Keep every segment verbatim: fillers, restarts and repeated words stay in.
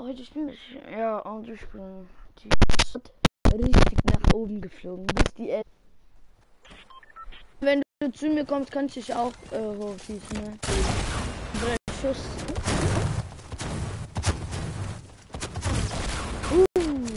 heute spielen wir. Ja, und ich bin die Stadt richtig nach oben geflogen. Bis die El Wenn du zu mir kommst, kann ich dich auch äh, hochschießen, ne? Drei Schuss. Uh.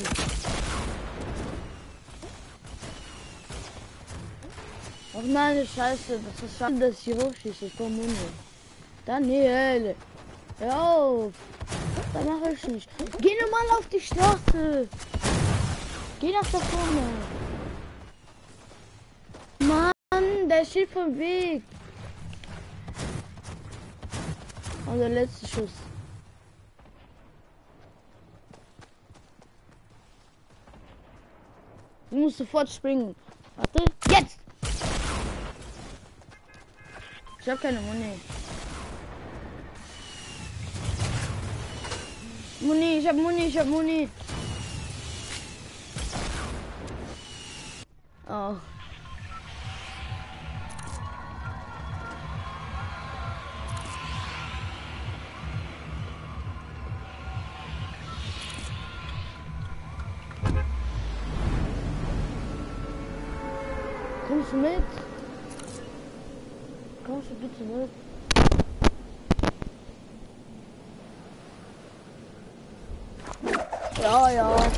Ach nein, Scheiße, das ist schade, dass ich hier hochschieße. Ich komm hin. Daniel, hör auf. Das mache ich nicht. Geh normal auf die Straße. Geh nach da vorne. Mann, der steht vom Weg. Und der letzte Schuss. Du musst sofort springen. Warte, jetzt! Ich hab keine Muni. Muni, ich hab Muni, ich hab Muni. Oh. Kommst du mit? Kommst du bitte mit? Ja, ja.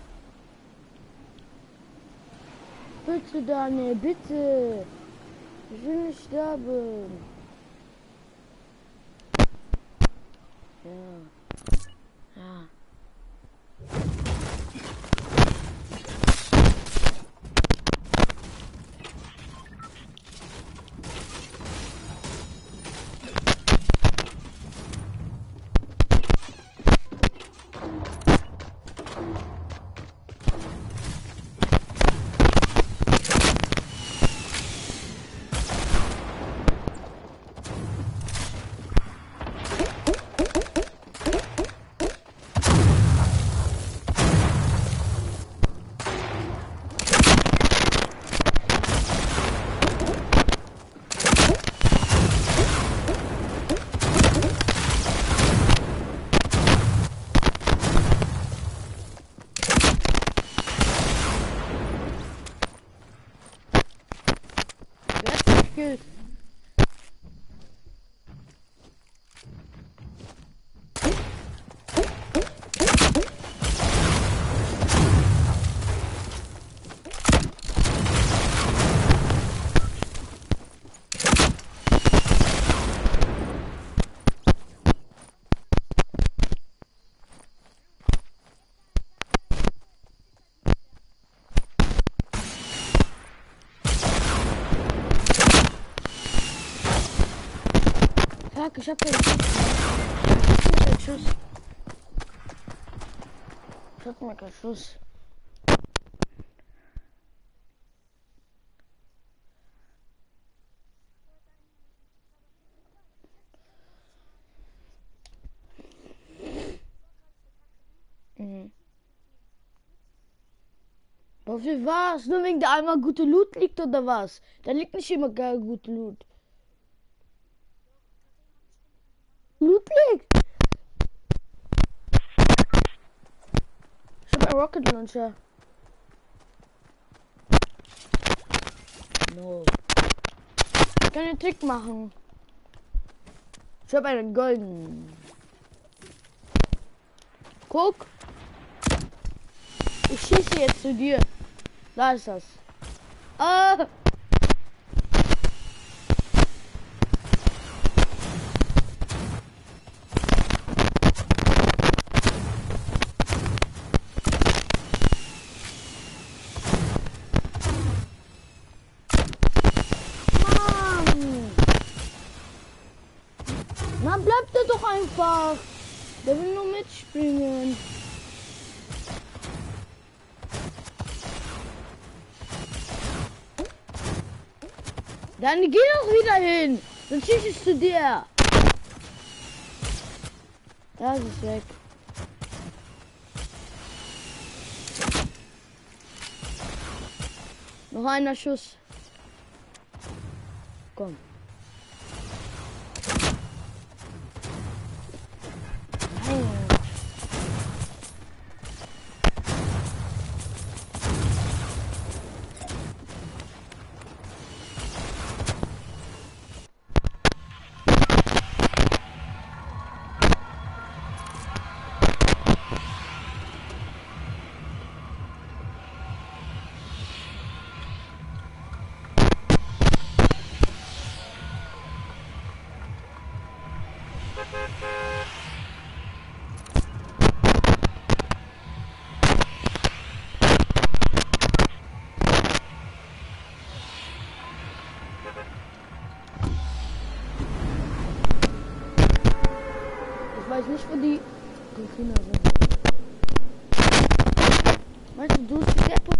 Bitte, Daniel, bitte. Ich will nicht sterben. Ja. Ja. Gut. Fuck, ich hab keinen Schuss. Ich hab mal keinen Schuss. Mhm. Wofür was? Nur wegen der einmal gute Loot liegt oder was? Da liegt nicht immer gar gute Loot. Loot liegt. Ich hab einen Rocket Launcher. No. Ich kann einen Trick machen. Ich hab einen golden. Guck. Ich schieße jetzt zu dir. Da ist das. Ah. Na, bleibt er doch einfach. Der will nur mitspringen. Dann geh doch wieder hin. Dann schieße ich zu dir. Das ist weg. Noch einer Schuss. Komm. Nein. weiß nicht, wo die Container sind. Meinst du, du bist die Deppe?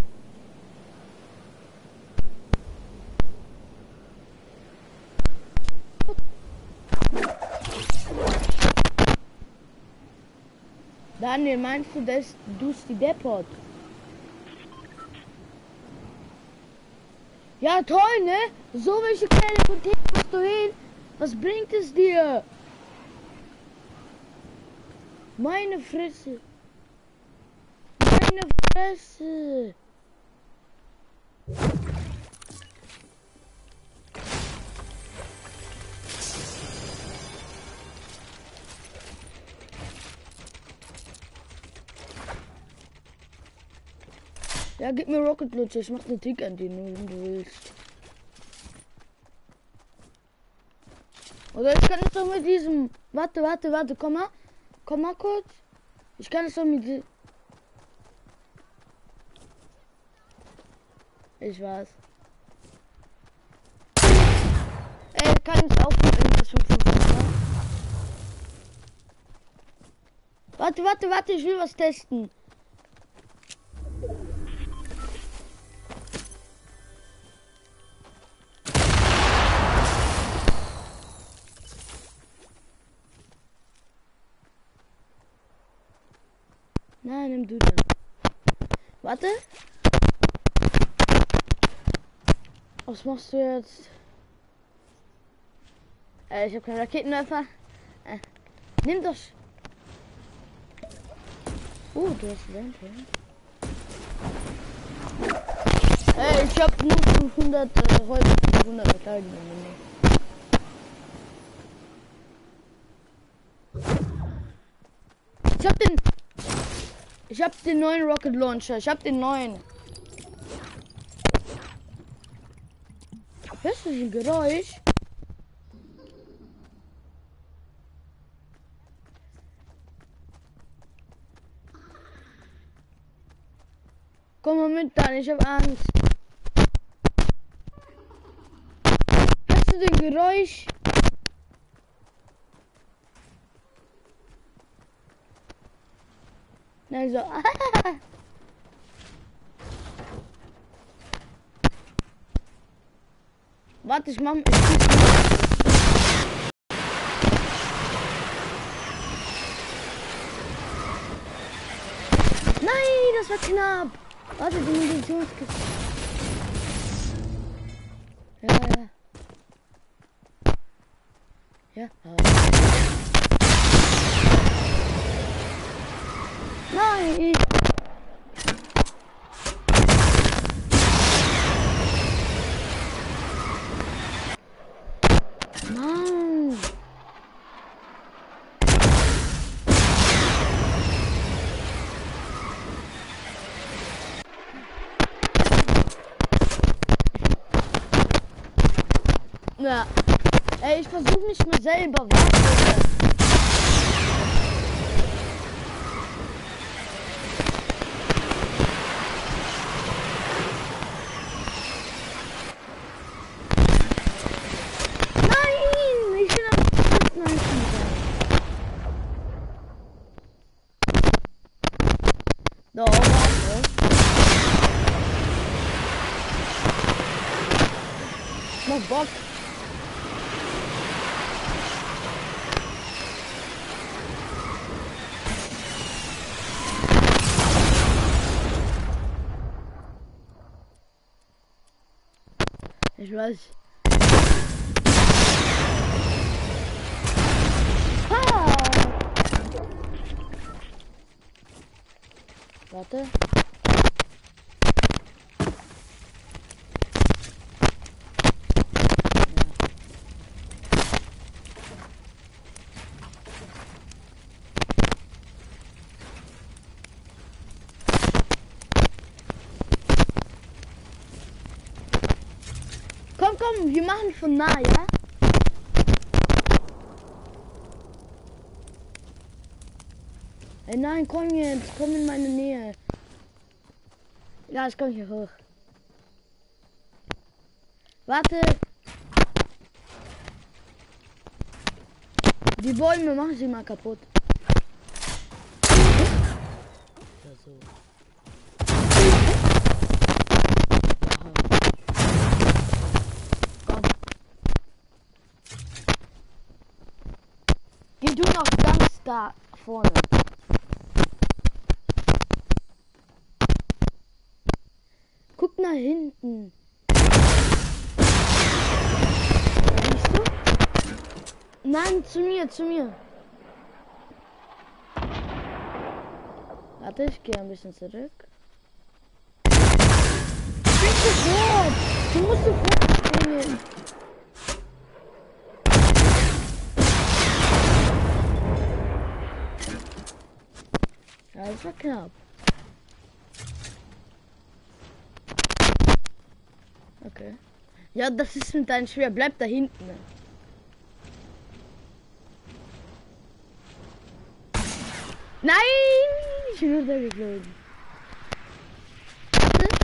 Daniel, meinst du, dass du die Depot? Ja, toll, ne? So welche kleine Container machst du hin? Was bringt es dir? Meine Fresse. Meine Fresse. Ja, gib mir Rocket Lutscher, ich mach ne Tick an dir, nur wenn du willst. Oder ich kann es doch mit diesem... Warte, warte, warte, komm mal. Komm mal kurz. Ich kann es doch mit... Ich weiß. Ey, kann ich auch mit irgendwas fünfundfünfzig. Warte, warte, warte, ich will was testen. Nein, nimm du dann. Warte. Was machst du jetzt? Äh, ich habe keinen Raketenwerfer. Äh, nimm doch. Oh, du hast Lampe. Äh, ich habe nur fünfhundert äh, heute fünfhundert Verteidigung. Ich hab den. Ich hab den neuen Rocket Launcher. Ich hab den neuen. Hörst du ein Geräusch? Komm mal mit dann, ich hab Angst. Hörst du den Geräusch? Nein, so. Warte, ich mach. Ich Nein, das war knapp. Warte, die Munitionskiste. Ja, ja. Ja. Nein. Mann. Ja. Ey, ich versuche mich mal selber. Warte. No, warte. Mach Bock. Ich weiß. Ah! Warte. Komm, komm, wir machen von nah, ja? Ey, nein, komm jetzt, komm in meine Nähe. Ja, ich komm hier hoch. Warte. Die Bäume machen sie mal kaputt. so. Komm. Geh du noch ganz da vorne. Guck nach hinten. Siehst du? Nein, zu mir, zu mir. Warte, ich gehe ein bisschen zurück. Spring sofort! Du musst sofort springen. Ja, das war knapp. Okay. Ja, das ist mit deinem Schwer. Bleib da hinten. Nein! Ich bin runtergeflogen. Warte.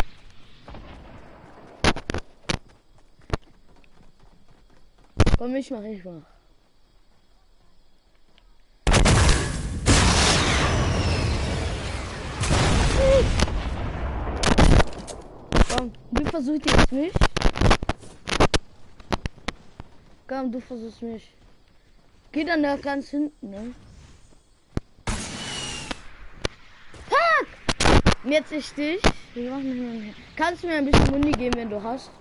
Komm, ich mach, ich mach. Komm, du versuchst jetzt mich. Komm, du versuchst mich. Geh dann da ganz hinten, ne? Fuck! Jetzt ich dich. Wir machen nicht mehr. Kannst du mir ein bisschen Muni geben, wenn du hast?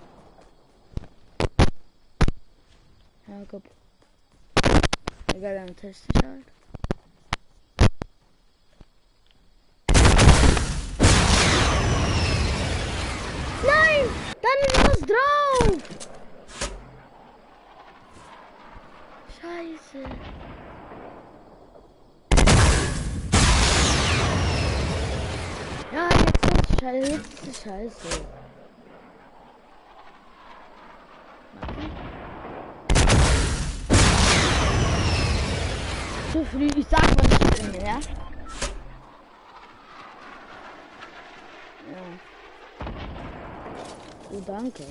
Ja, komm. Egal, dann teste ich halt. Nein! Dann ist was drauf! Scheiße. Ja, jetzt ist es scheiße. Jetzt ist es scheiße. Zu früh. Ich sag, was ich bin, ja? Ja. Oh, danke.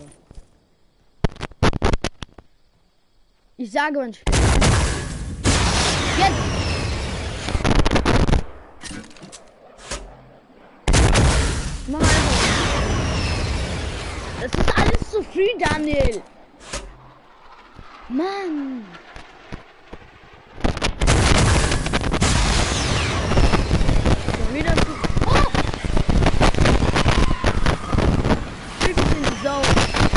Ich sage, wann ich bin. Jetzt! Mach einfach. Das ist alles zu früh, Daniel. Mann. Schon wieder zu... Oh! Wirklich in die Sau.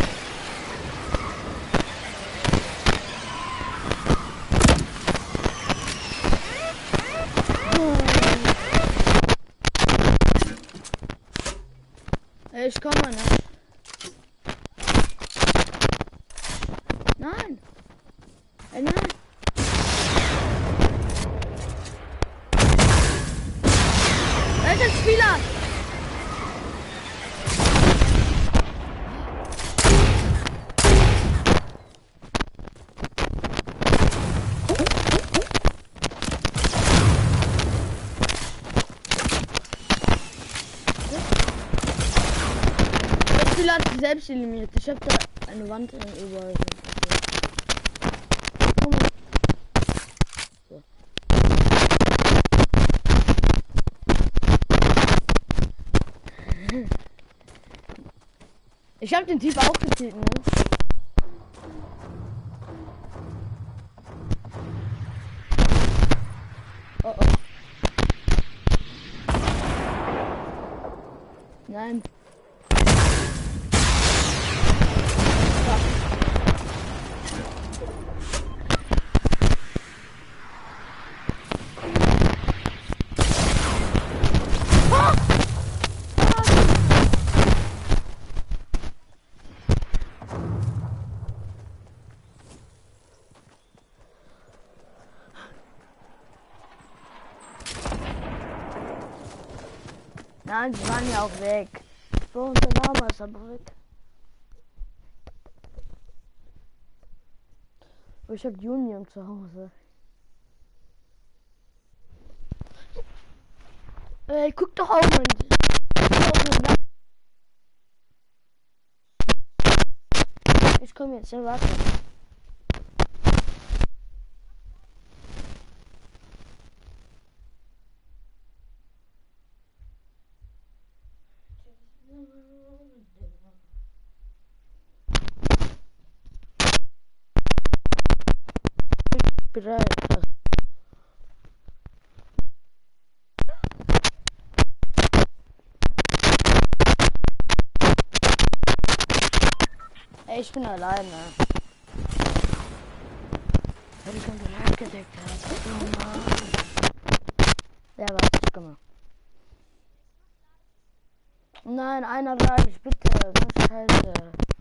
Ich komme nicht. Nein. Äh, nein. Da ist ein Spieler. Hat sich selbst eliminiert. Ich habe da eine Wand überall. So. Ich habe den Typ auch gekillt, ne? Oh oh. Nein. Nein, die waren ja auch weg. So, und der Name ist aber weg. Oh, ich hab Union zu Hause. Ey, guck doch auch mal. Ich komme jetzt, ja, warte. bereit. Ey, ich bin alleine. Wenn ich schon bereit gedeckt habe. Oh Mann. Ja, was? Guck mal. Nein, einer reicht, bitte. Das ist scheiße.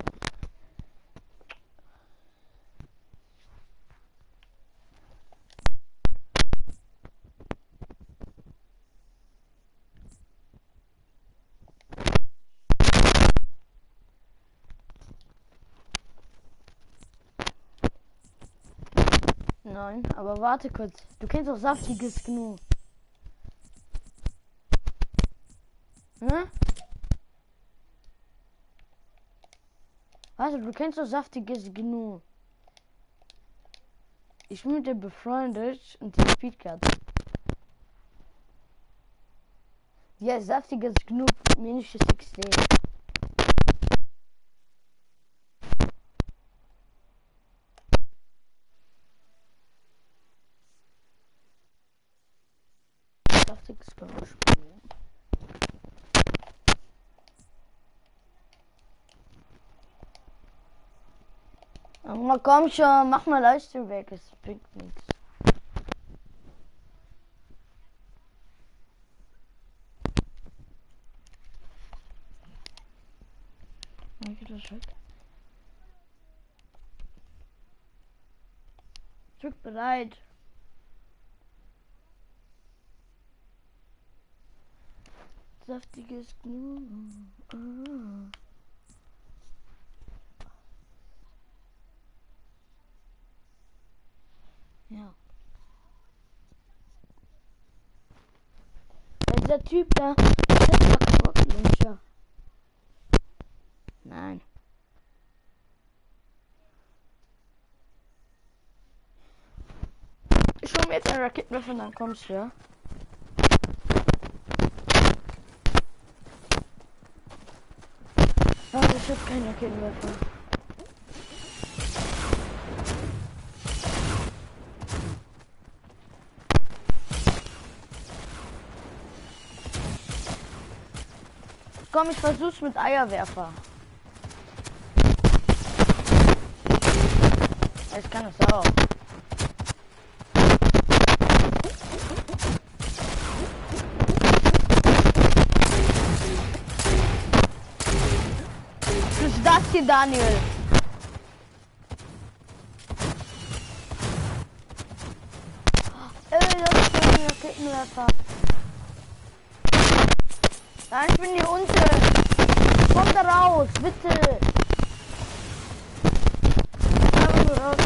Nein, aber warte kurz. Du kennst doch saftiges Gnu. Ne? Warte, du kennst doch saftiges Gnu. Ich bin mit dir befreundet und die Speedcard. Ja, saftiges Gnu, minus sechzehn. Saftiges Gnu spielen. Aber komm schon, mach mal Leistung weg, es bringt nichts. Das weg. Drück bereit. Saftiges Gnu. Ah. Ja. Dieser Typ da, der Nein. Ich hol mir jetzt einen Raketenwerfer und dann kommst du, ja? Warte, ich hab keinen Raketenwerfer. Komm, ich versuch's mit Eierwerfer. Ich kann es auch. Was ist das hier, Daniel? Ey, das ist ein Raketenwerfer. Nein, ich bin hier unten. Komm da raus, bitte. Aber nur raus.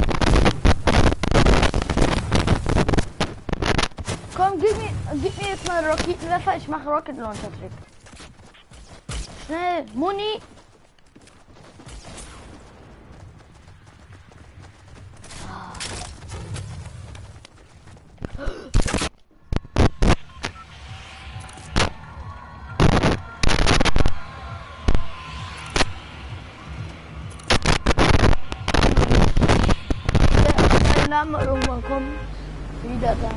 Komm, gib mir, gib mir jetzt mal Raketenwerfer. Ich mache Rocket Launcher Trick. Schnell, Muni. Mal irgendwann kommen, wieder dann.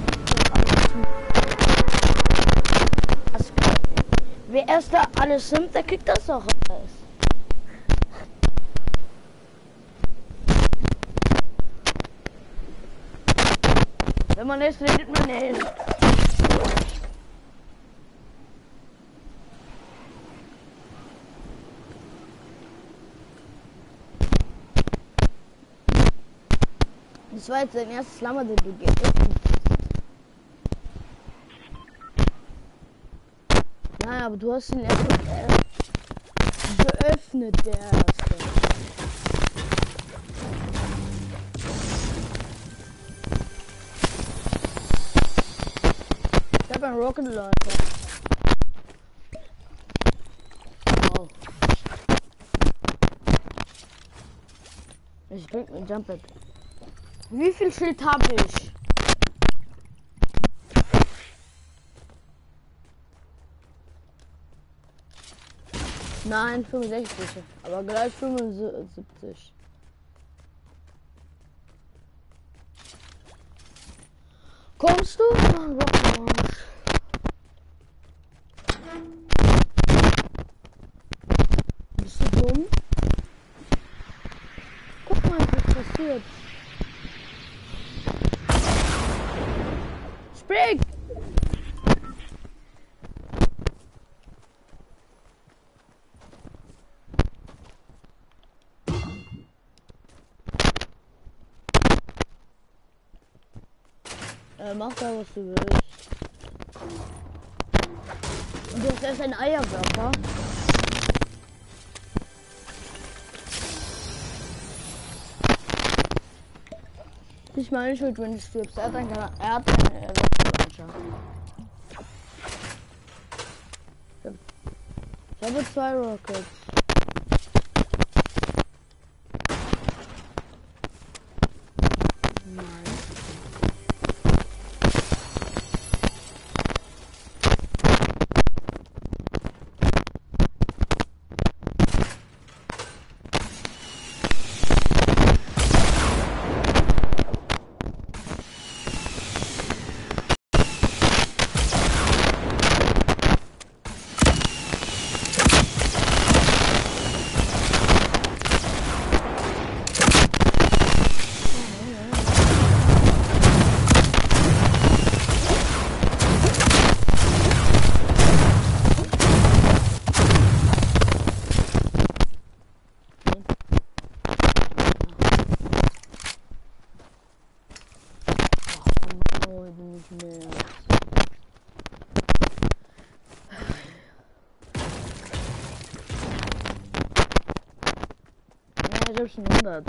Das wer erst da alles nimmt, der kriegt das auch alles. Wenn man ist, redet man nicht. Das war jetzt dein erstes Lama, den du geöffnet hast. Nein, aber du hast ihn erst äh, geöffnet, der erste. Ich hab einen Rocket Launcher. Wow. Ich bringt mir Jump Pad. Wie viel Schild habe ich? Nein, fünfundsechzig. Aber gleich fünfundsiebzig. Kommst du? Mach Rocket Launch. Bist du dumm? Guck mal, was passiert. Spring! Äh, mach da, was du willst. Und du hast erst einen Eierwerfer. Ich meine Schuld, wenn du stirbst. Er hat einen, er hat einen äh, Launcher. Ich habe zwei Rockets. Nein. Ich hab schon hundert.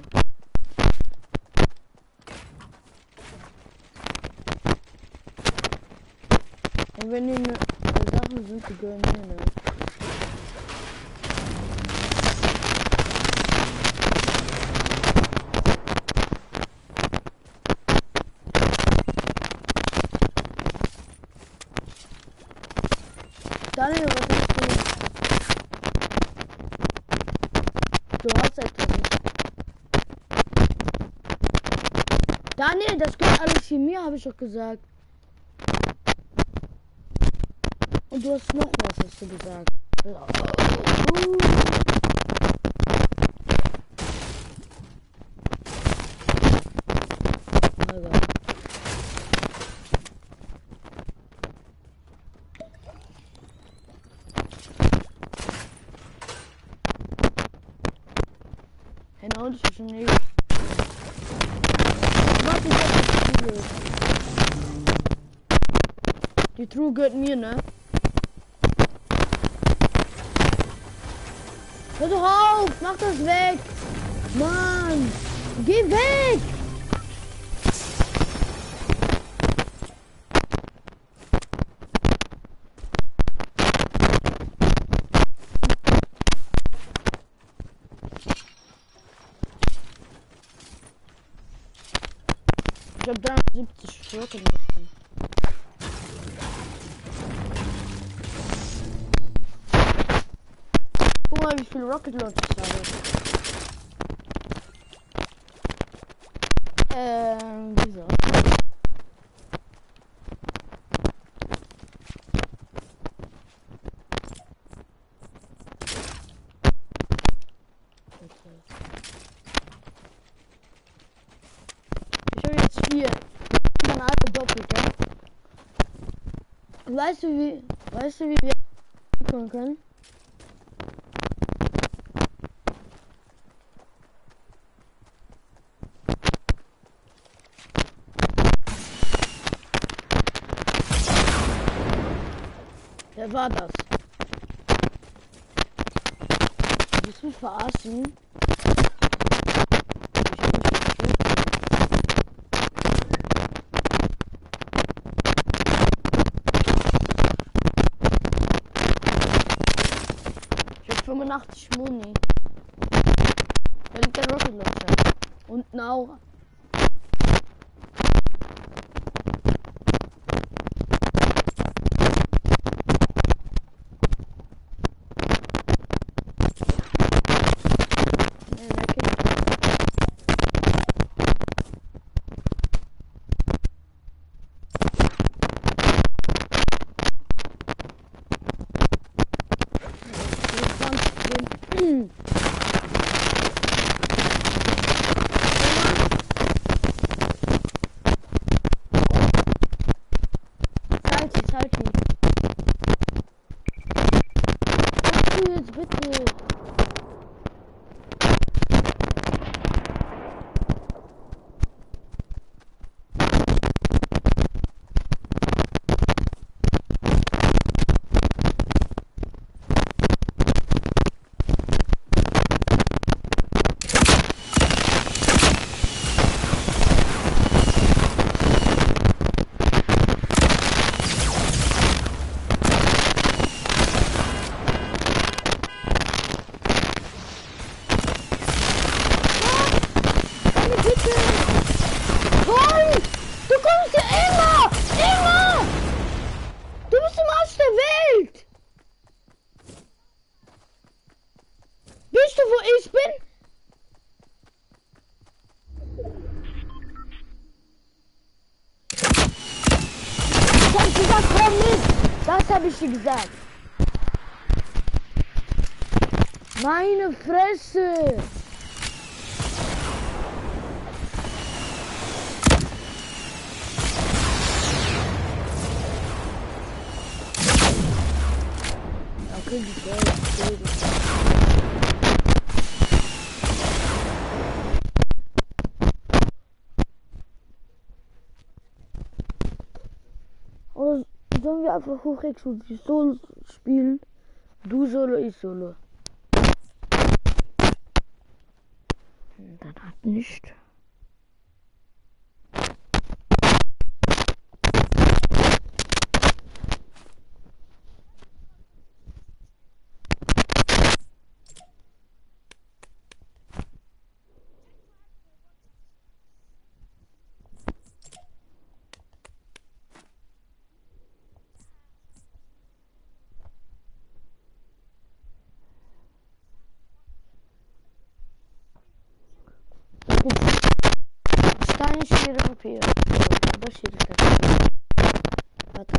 Und wenn die ne, Sachen sind, die gehören mir nicht. Daniel, was hast du? Du hast etwas nicht. Daniel, das gehört alles hier mir, habe ich doch gesagt. Und du hast noch was, hast du gesagt. Uh. Also. Genau, das ist schon nicht. Was ist das? Die Truhe gehört mir, ne? Hör doch auf! Mach das weg! Mann! Geh weg! Ich hab dreiundsiebzig Stücke. Guck mal, wie viele Rocket Launchers ich habe. Ähm, wieso? Ich habe jetzt vier. Dann alle doppelt, ja? Weißt du wie, weißt du wie wir kommen können? Wer war das? Willst du mich verarschen? Ich hab fünfundachtzig Muni. Da liegt der Rocket Launcher. Und eine Aura. Salty. Was du jetzt bitte? Das habe ich dir gesagt. Meine Fresse. Okay, die Geld, oder sollen wir einfach hochexklusiv Solo spielen? Du Solo, ich Solo. Das hat nicht. Stein, Schere, Papier. Oder Schere, Papier. Warte.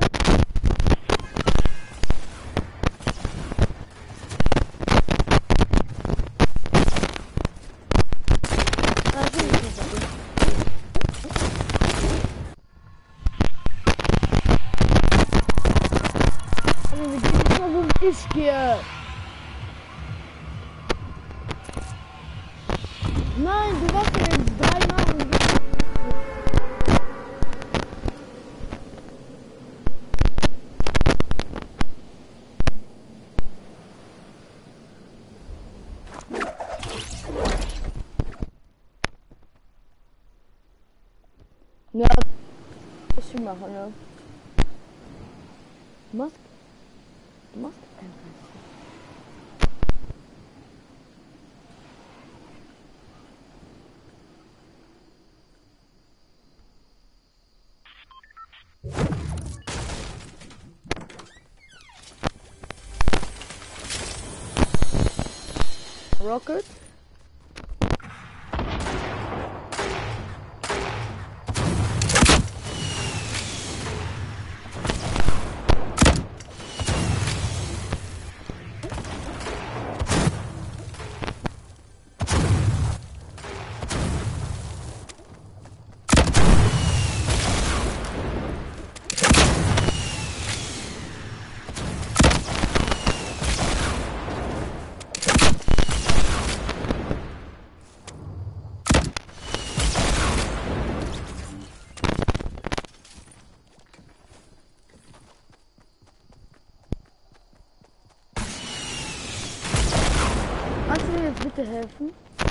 Ah, Schere, Papier. Also, wir gehen jetzt mal so ein bisschen. Nein, du warst ja jetzt dreimal und ja, was wir machen, ja. Du machst, du machst kein Scheiß. Rocket. Kannst du mir jetzt bitte helfen?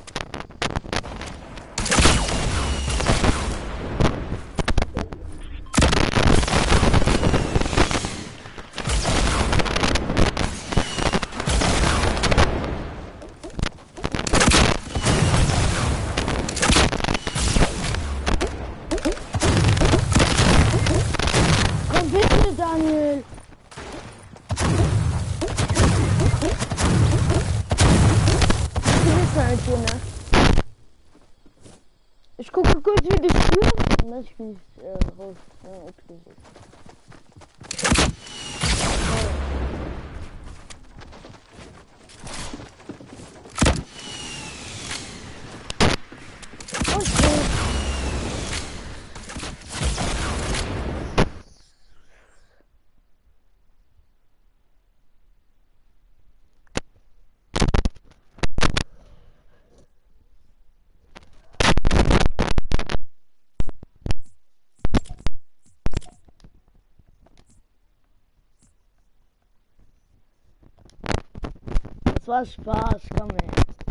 Komm bitte, Daniel! Hier, ne? Ich gucke kurz, wie die spielen. Dann ich mich äh, raus. Ja, exklusiv. Okay. Das war Spaß, komm her.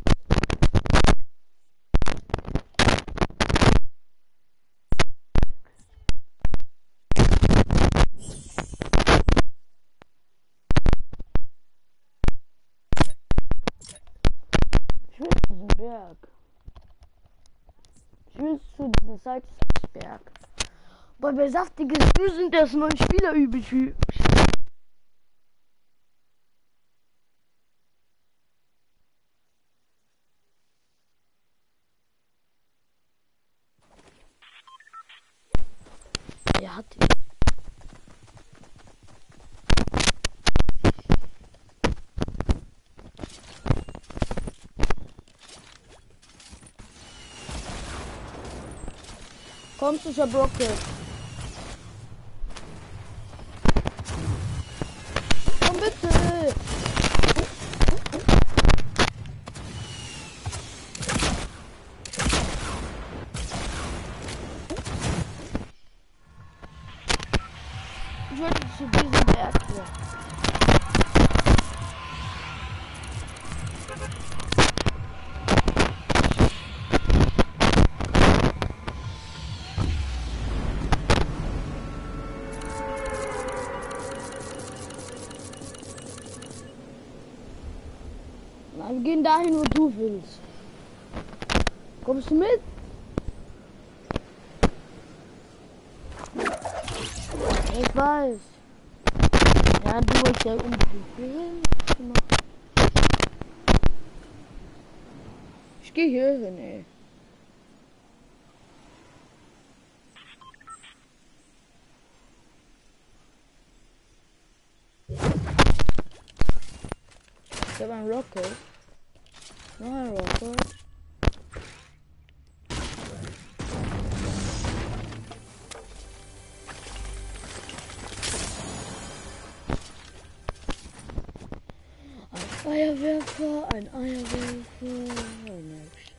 Ich will zu diesem Berg. Ich will zu diesem Salzberg. Boah, bei saftiges Müll sind das neuen Spieler übel hübsch. Er hat die. Kommst du, Schabrocke? Komm bitte! Ich wollte zu diesem Berg hier. Na, wir gehen dahin, wo du willst. Kommst du mit? Ich weiß. Ja, du wolltest ja unbedingt gehen. Ich gehe hier hin, ey. Ich habe einen Rocket. Noch ein Rocket. Feuerwerfer, ein Eierwerfer, ein Mensch.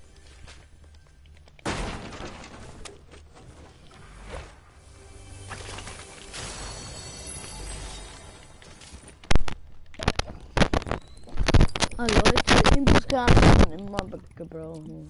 Ah Leute, Imbus kann man immer gebrauchen.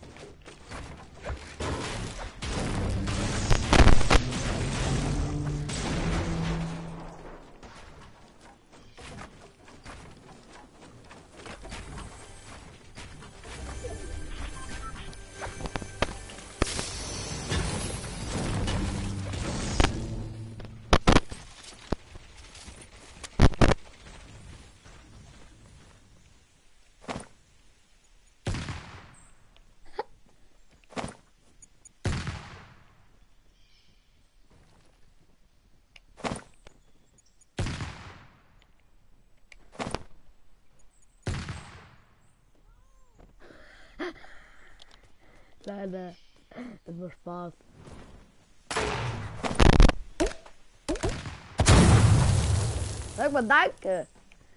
Leider, das war Spaß. Sag mal danke.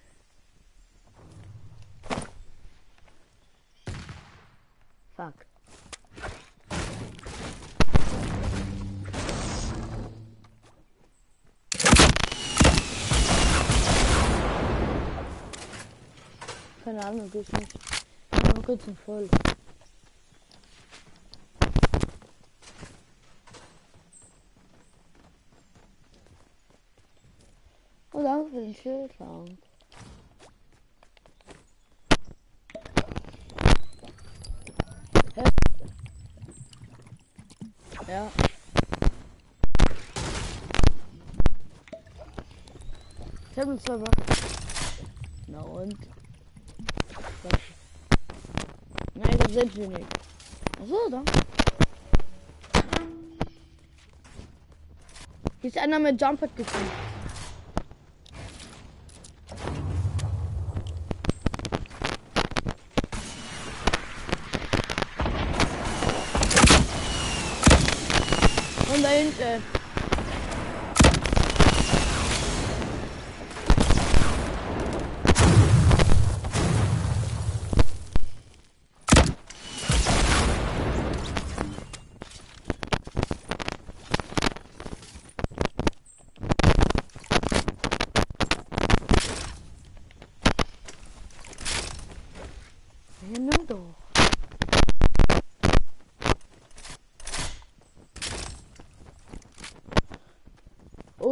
Fuck. Keine Ahnung, ich nicht. Ich bin kurz voll. Oh, danke für den Schildschrank. Hä? Ja. Ich hab einen Server. Na und? Nein, ich hab selbst wenig. Achso, dann. Hier ist einer mit Jumper gekommen. Und da hinten.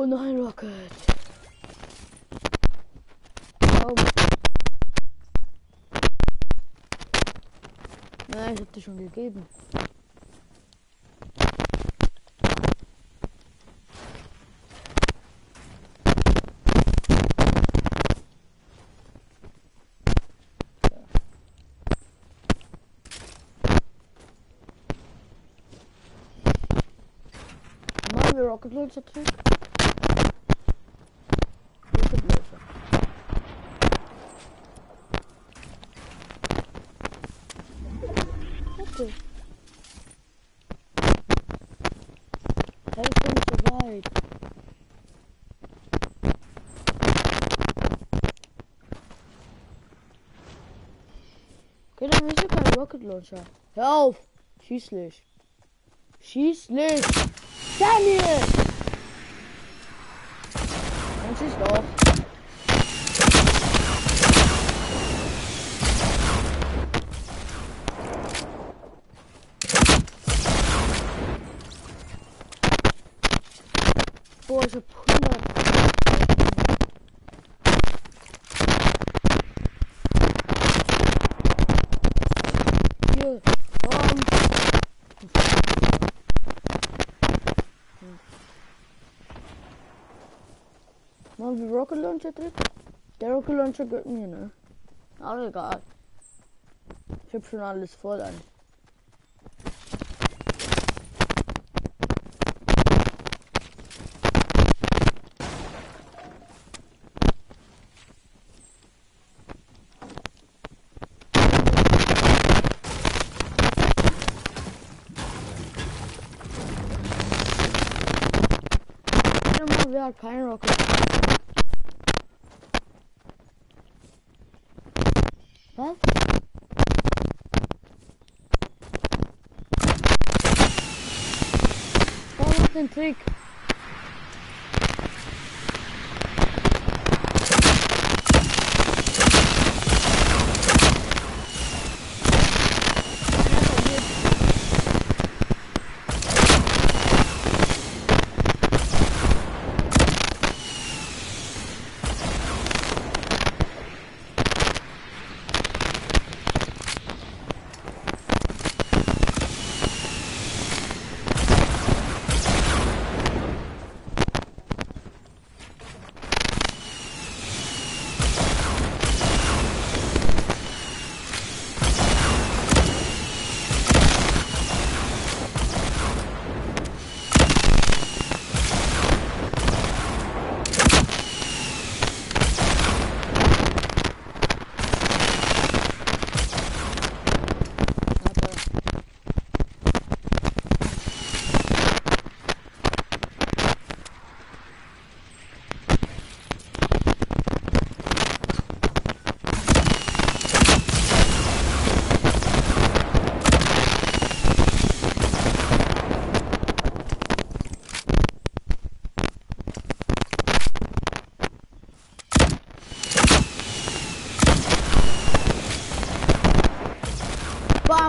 Oh nein, Rocket. Oh. Nein, ich hab dir schon gegeben. Machen wir Rocket Launcher Trick? Rocket Launcher. Okay. Hey, ich bin nicht so weit. Okay, dann ist ja kein Rocket Launcher. Hör auf! Schießlich! Schießlich! Daniel! Und schieß doch! Boah, ich hab hundert. Hier, komm. Machen wir Rocket Launcher Trick? Der Rocket Launcher gehört mir, ne? Aber egal. Ich hab schon alles voll an. Ja, kein Rocket. Was? Komm auf den Trick. Bam!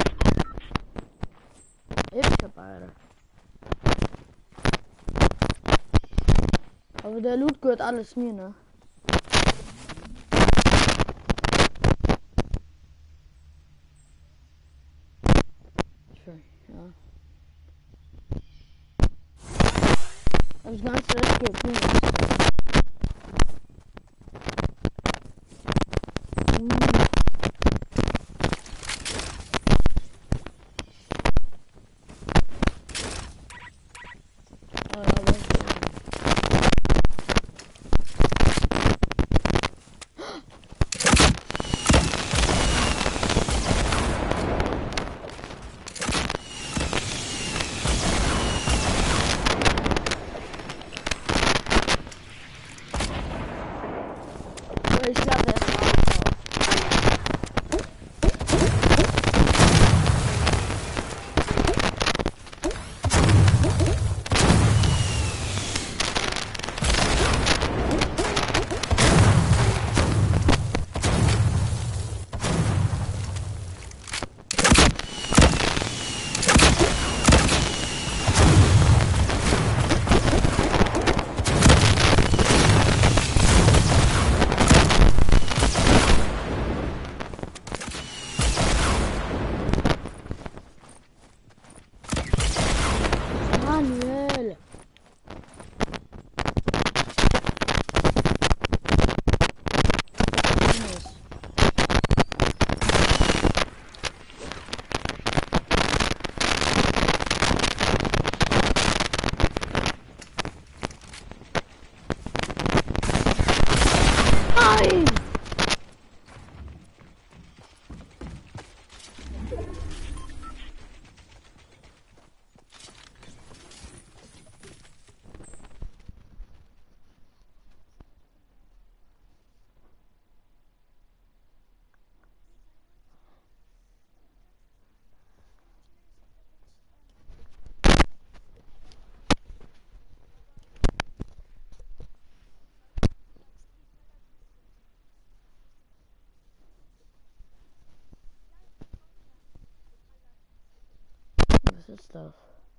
Ich hab beide. Aber der Loot gehört alles mir, ne? Schön, ja. Aber das ganze Rest gehört mir. Ich glaube, er ist Was ist das?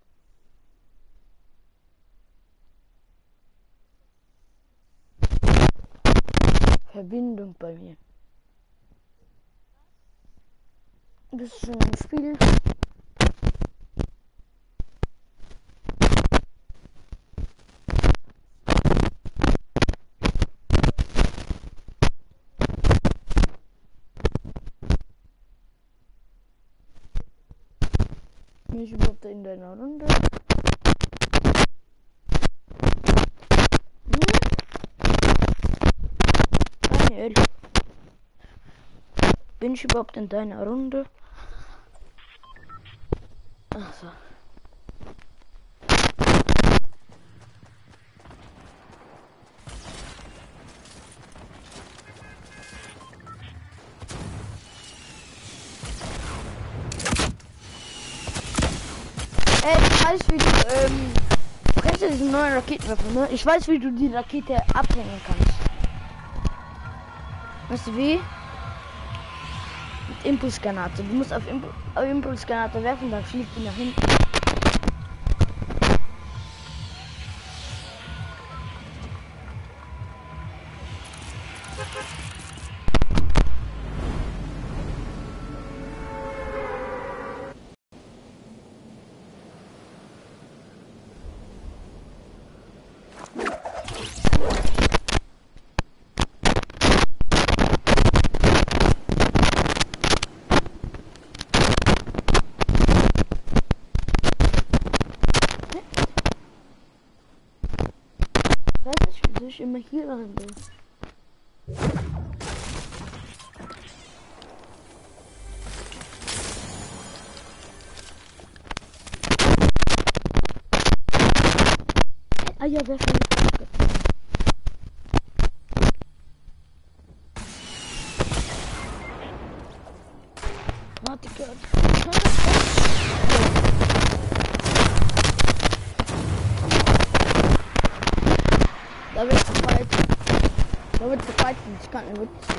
Verbindung bei mir. Bist du schon im Spiel? Bin ich überhaupt in deiner Runde? Hm? Daniel. Bin ich überhaupt in deiner Runde? Ach so. Ey, ich weiß, wie du, ähm, du kennst ja diesen neuen Raketenwerfer, ne? Ich weiß, wie du die Rakete abhängen kannst. Weißt du wie? Mit Impulsgranate. Du musst auf, Impu auf Impulsgranate werfen, dann fliegt die nach hinten. Weiß nicht, wieso ich immer hier rein will. Ah ja, wer von Warte, Gott. Da wird gefeiert. Da wird gefeiert. Ich kann nicht mitziehen.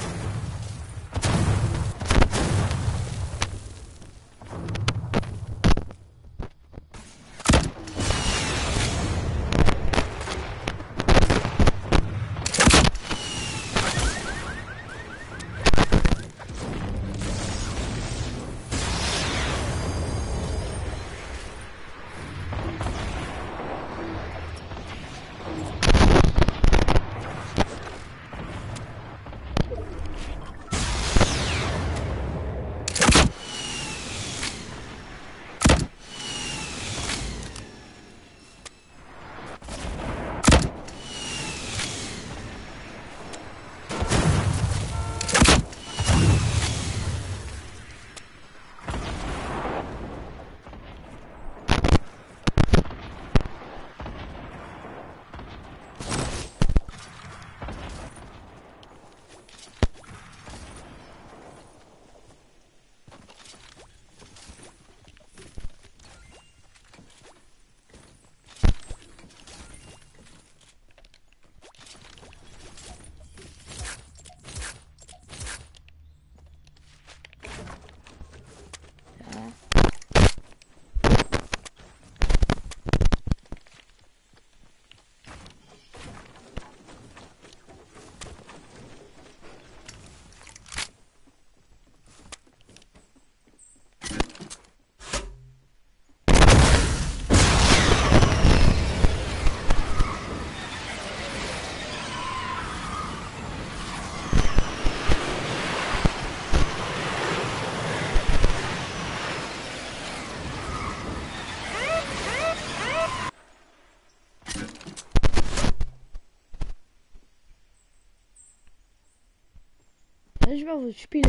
Ich war wohl spielen.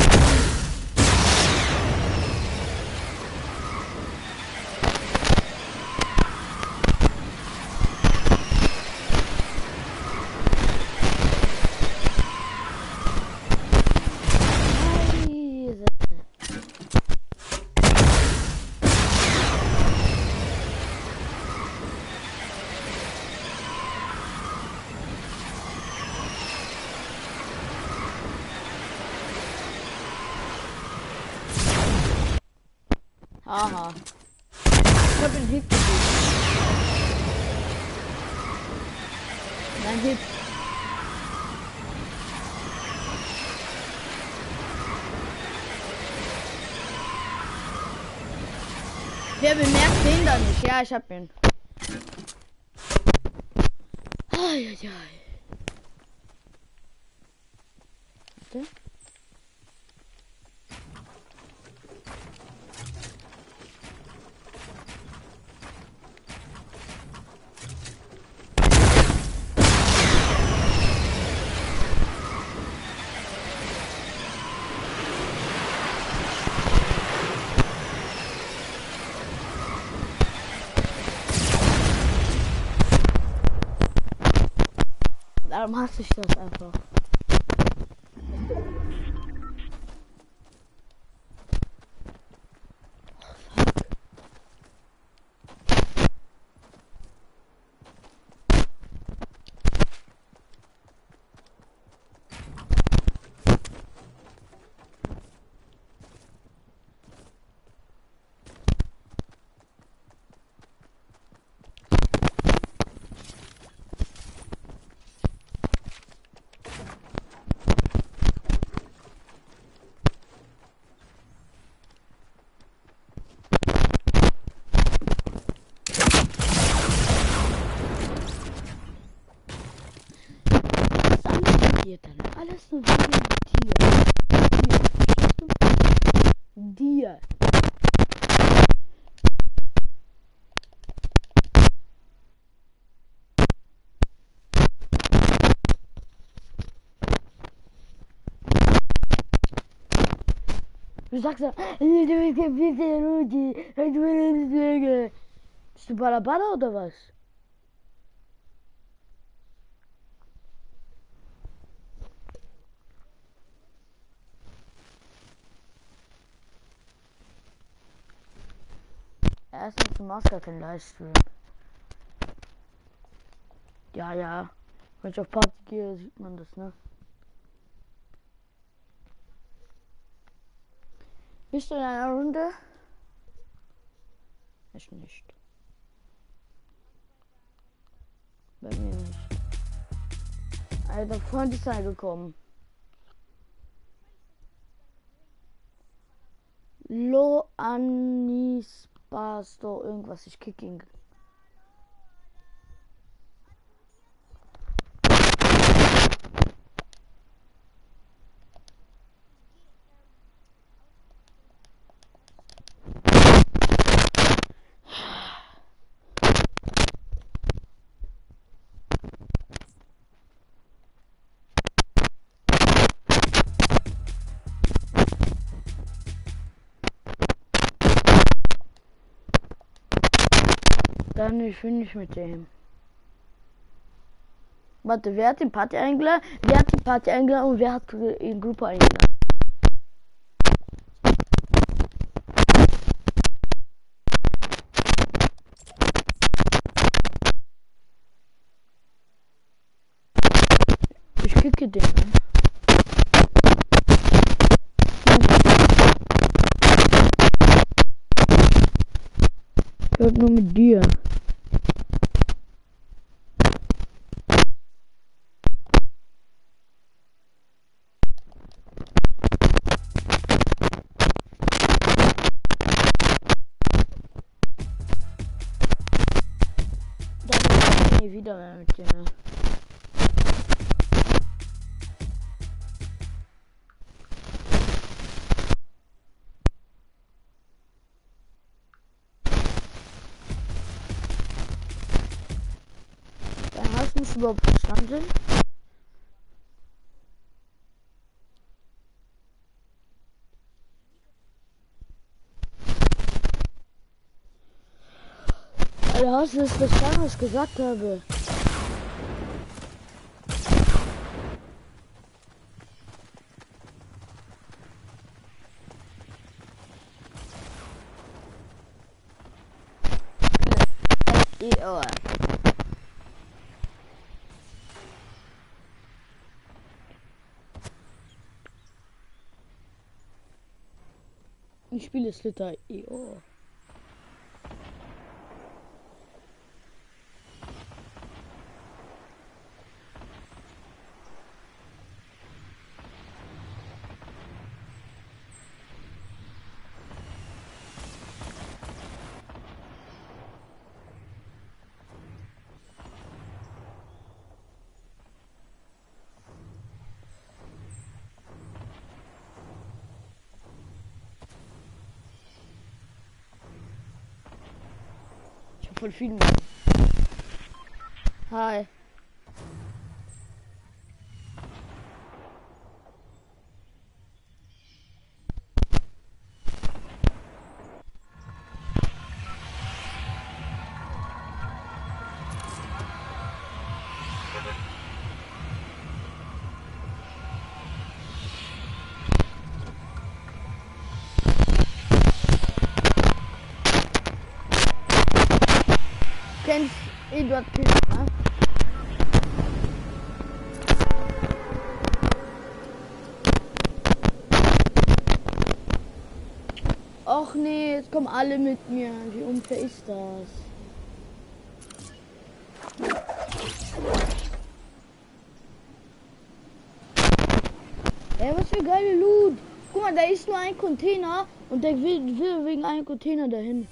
Aha. hab den Hit gegeben. Nein, Hit. Wer bemerkt den da nicht? Ja, ich hab ihn. Eieiei. Warte. Darum hasse ich das einfach. Dann alles nur wegen dir. Dir. Du sagst so, bist du Balabala oder was? Erstens, du machst gar keinen Livestream. Ja, ja. Wenn ich auf Party gehe, sieht man das, ne? Bist du in einer Runde? Ich nicht. Bei mir nicht. Alter, Freund ist reingekommen. Lo Anis Basto, irgendwas, ich kick ihn. Dann ich bin nicht mit dem. Warte, wer hat die Party eingeladen? Wer hat die Party eingeladen und wer hat die Gruppe eingeladen? Ich kicke den. Ich hört nur mit dir. Nie wieder mehr mit dir. Dann hast du mich überhaupt verstanden? Alter, hast du das verstanden, was ich gesagt habe? Oh. Ich spiele Slitter E O. Von vielen. Hi. Kennst Eduard Küchner? Och nee, jetzt kommen alle mit mir. Wie unfair ist das? Ey, was für geile Loot. Guck mal, da ist nur ein Container und der will, will wegen einem Container dahin.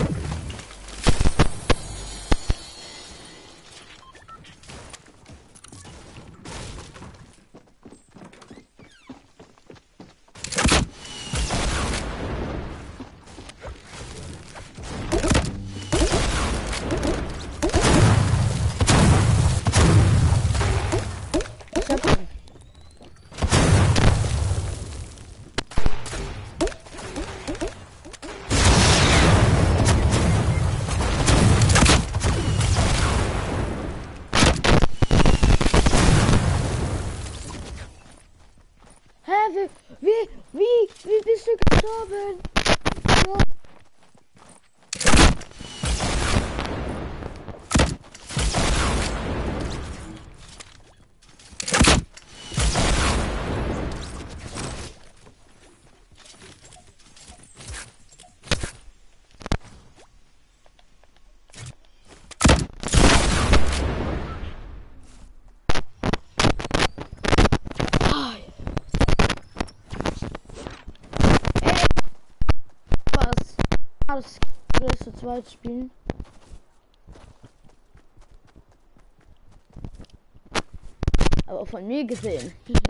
Wie, wie, wie bist du gestorben? Ja. Das will zu zweit spielen. Aber von mir gesehen.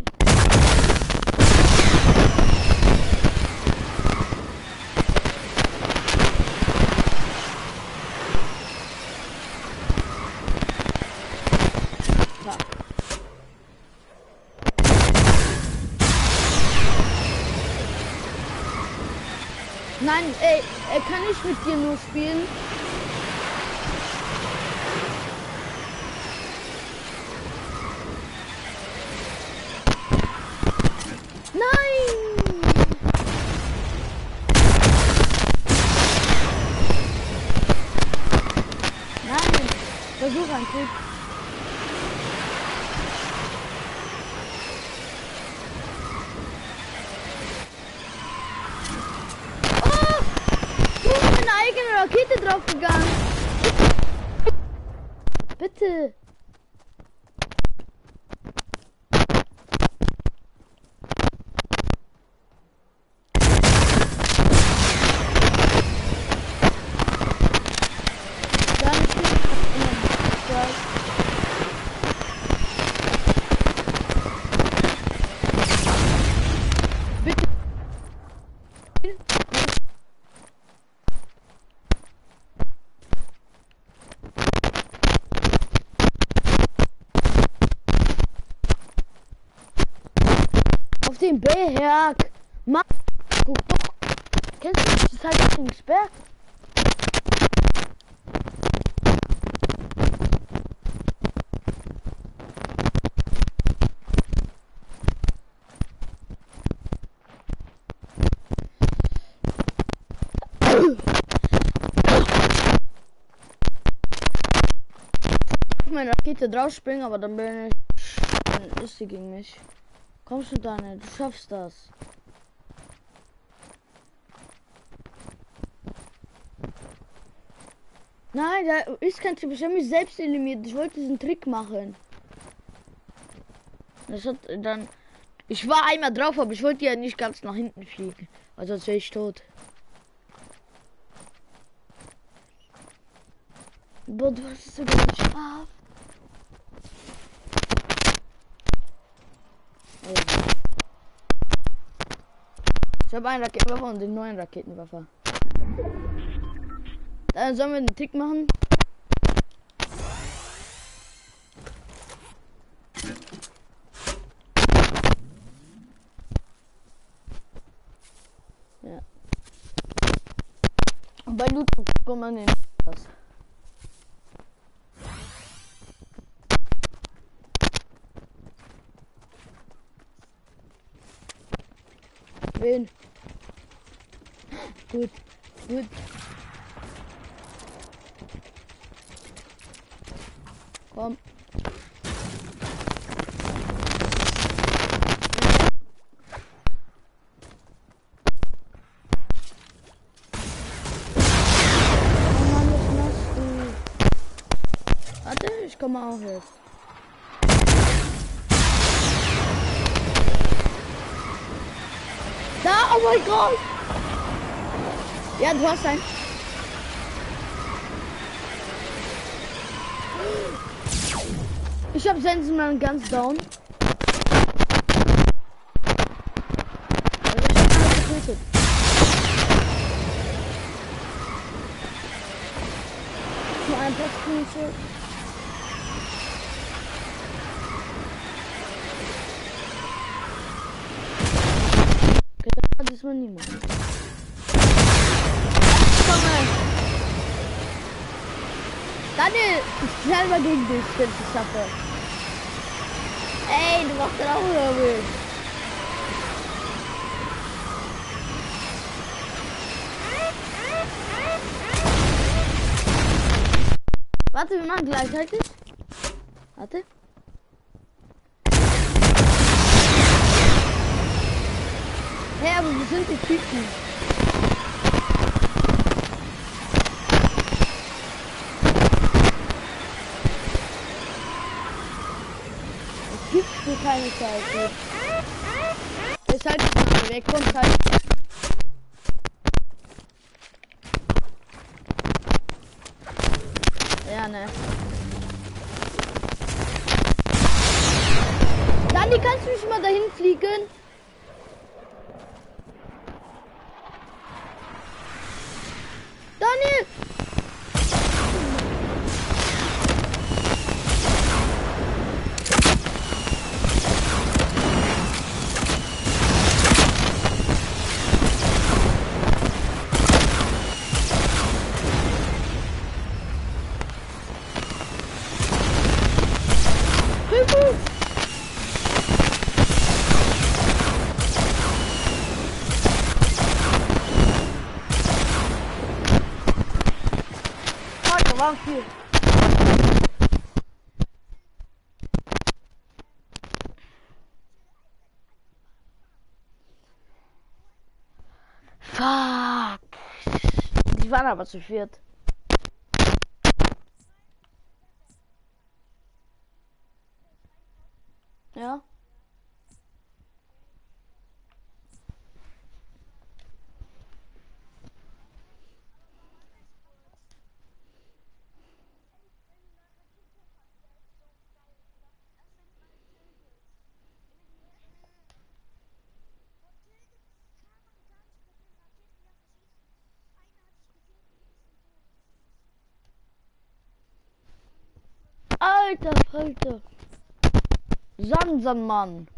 Ja. Nein, ey, er kann nicht mit dir nur spielen. Nein! Nein! Versuch ein Trick. Rakete draufgegangen. Bitte. Auf den Berg! Mann! Guck doch! Kennst du das? Das ist halt auf den Berg. Ich meine Rakete drauf springen, aber dann bin ich. Dann ist sie gegen mich. Kommst du, Daniel? Du schaffst das. Nein, da ist kein Trick. Ich habe mich selbst eliminiert. Ich wollte diesen Trick machen. Das hat dann. Ich war einmal drauf, aber ich wollte ja nicht ganz nach hinten fliegen. Also sonst wäre ich tot. Boah, du hast es sogar geschafft. Ich habe einen Raketenwerfer und den neuen Raketenwerfer. Dann sollen wir einen Tick machen. Bei Loot kommt man nicht das. Wen? Gut, gut. Komm. Ich komme auch jetzt. Da, oh mein Gott! Ja, du hast einen. Ich habe Sensenmann ganz down. Also ich hab alles getötet. Nur ein Platz. Das war niemand. Komm. Daniel, ich selber gegen dich, wenn ich es schaffe. Ey, du machst dann auch wieder mit. Warte, wir machen gleichzeitig. Warte. Hey, aber wo sind die Typen? Es gibt hier keine Zeit. Es halt nicht weg, kommt halt. Ja, ne. Dani, kannst du mich mal dahin fliegen? Daniel! War viel. Fuck. Die waren aber zu viert. Ja. Alter Falter. Sansanmann.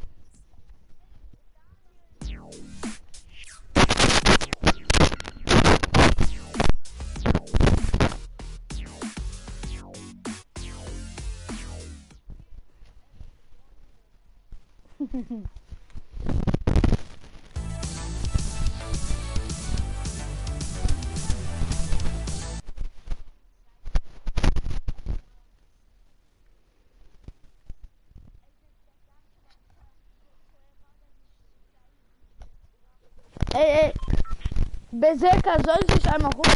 Ey, ey. Berserker soll sich einmal hoch.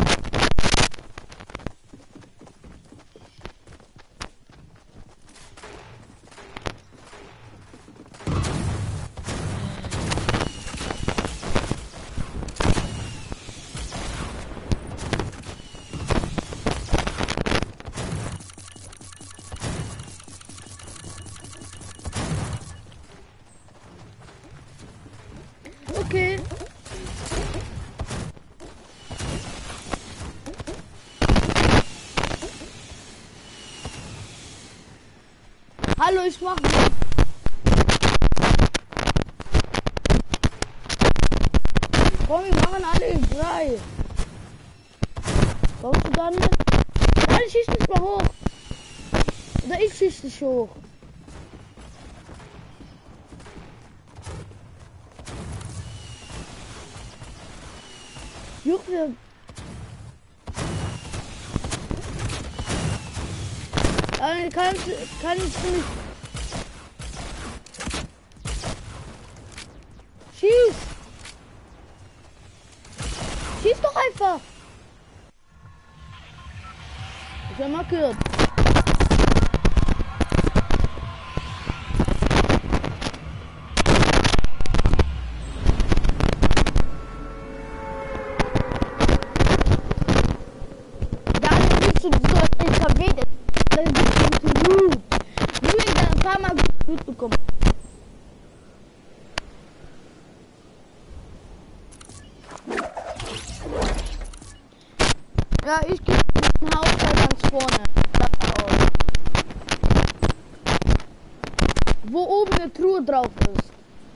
Okay. Hallo, ich mach. Komm, wir machen alle drei. Brauchst du dann? Nein, ich schieß dich mal hoch. Oder ich schieß dich hoch. Junge. Dann kannst, kannst du nicht. Schieß! Schieß doch einfach! Ich hab mal gehört. Dann bist du so ein Verweder. Dann bist du gut. Du hast ein paar Mal gut bekommen. Ja, ich gehe zum Haus ganz vorne. Wo oben eine Truhe drauf ist.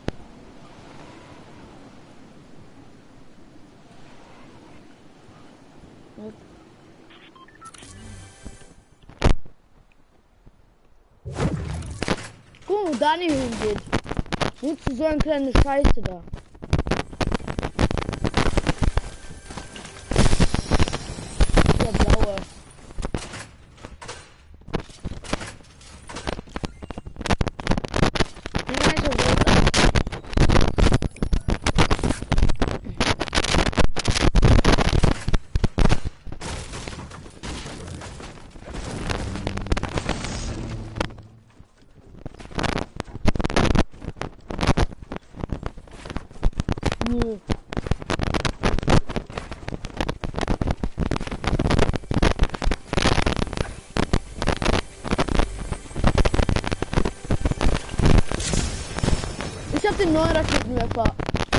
Guck mal, wo Dani hingeht. Wozu so eine kleine Scheiße da? Der blaue. Nö. Ich hab den neuen Raketenwerfer.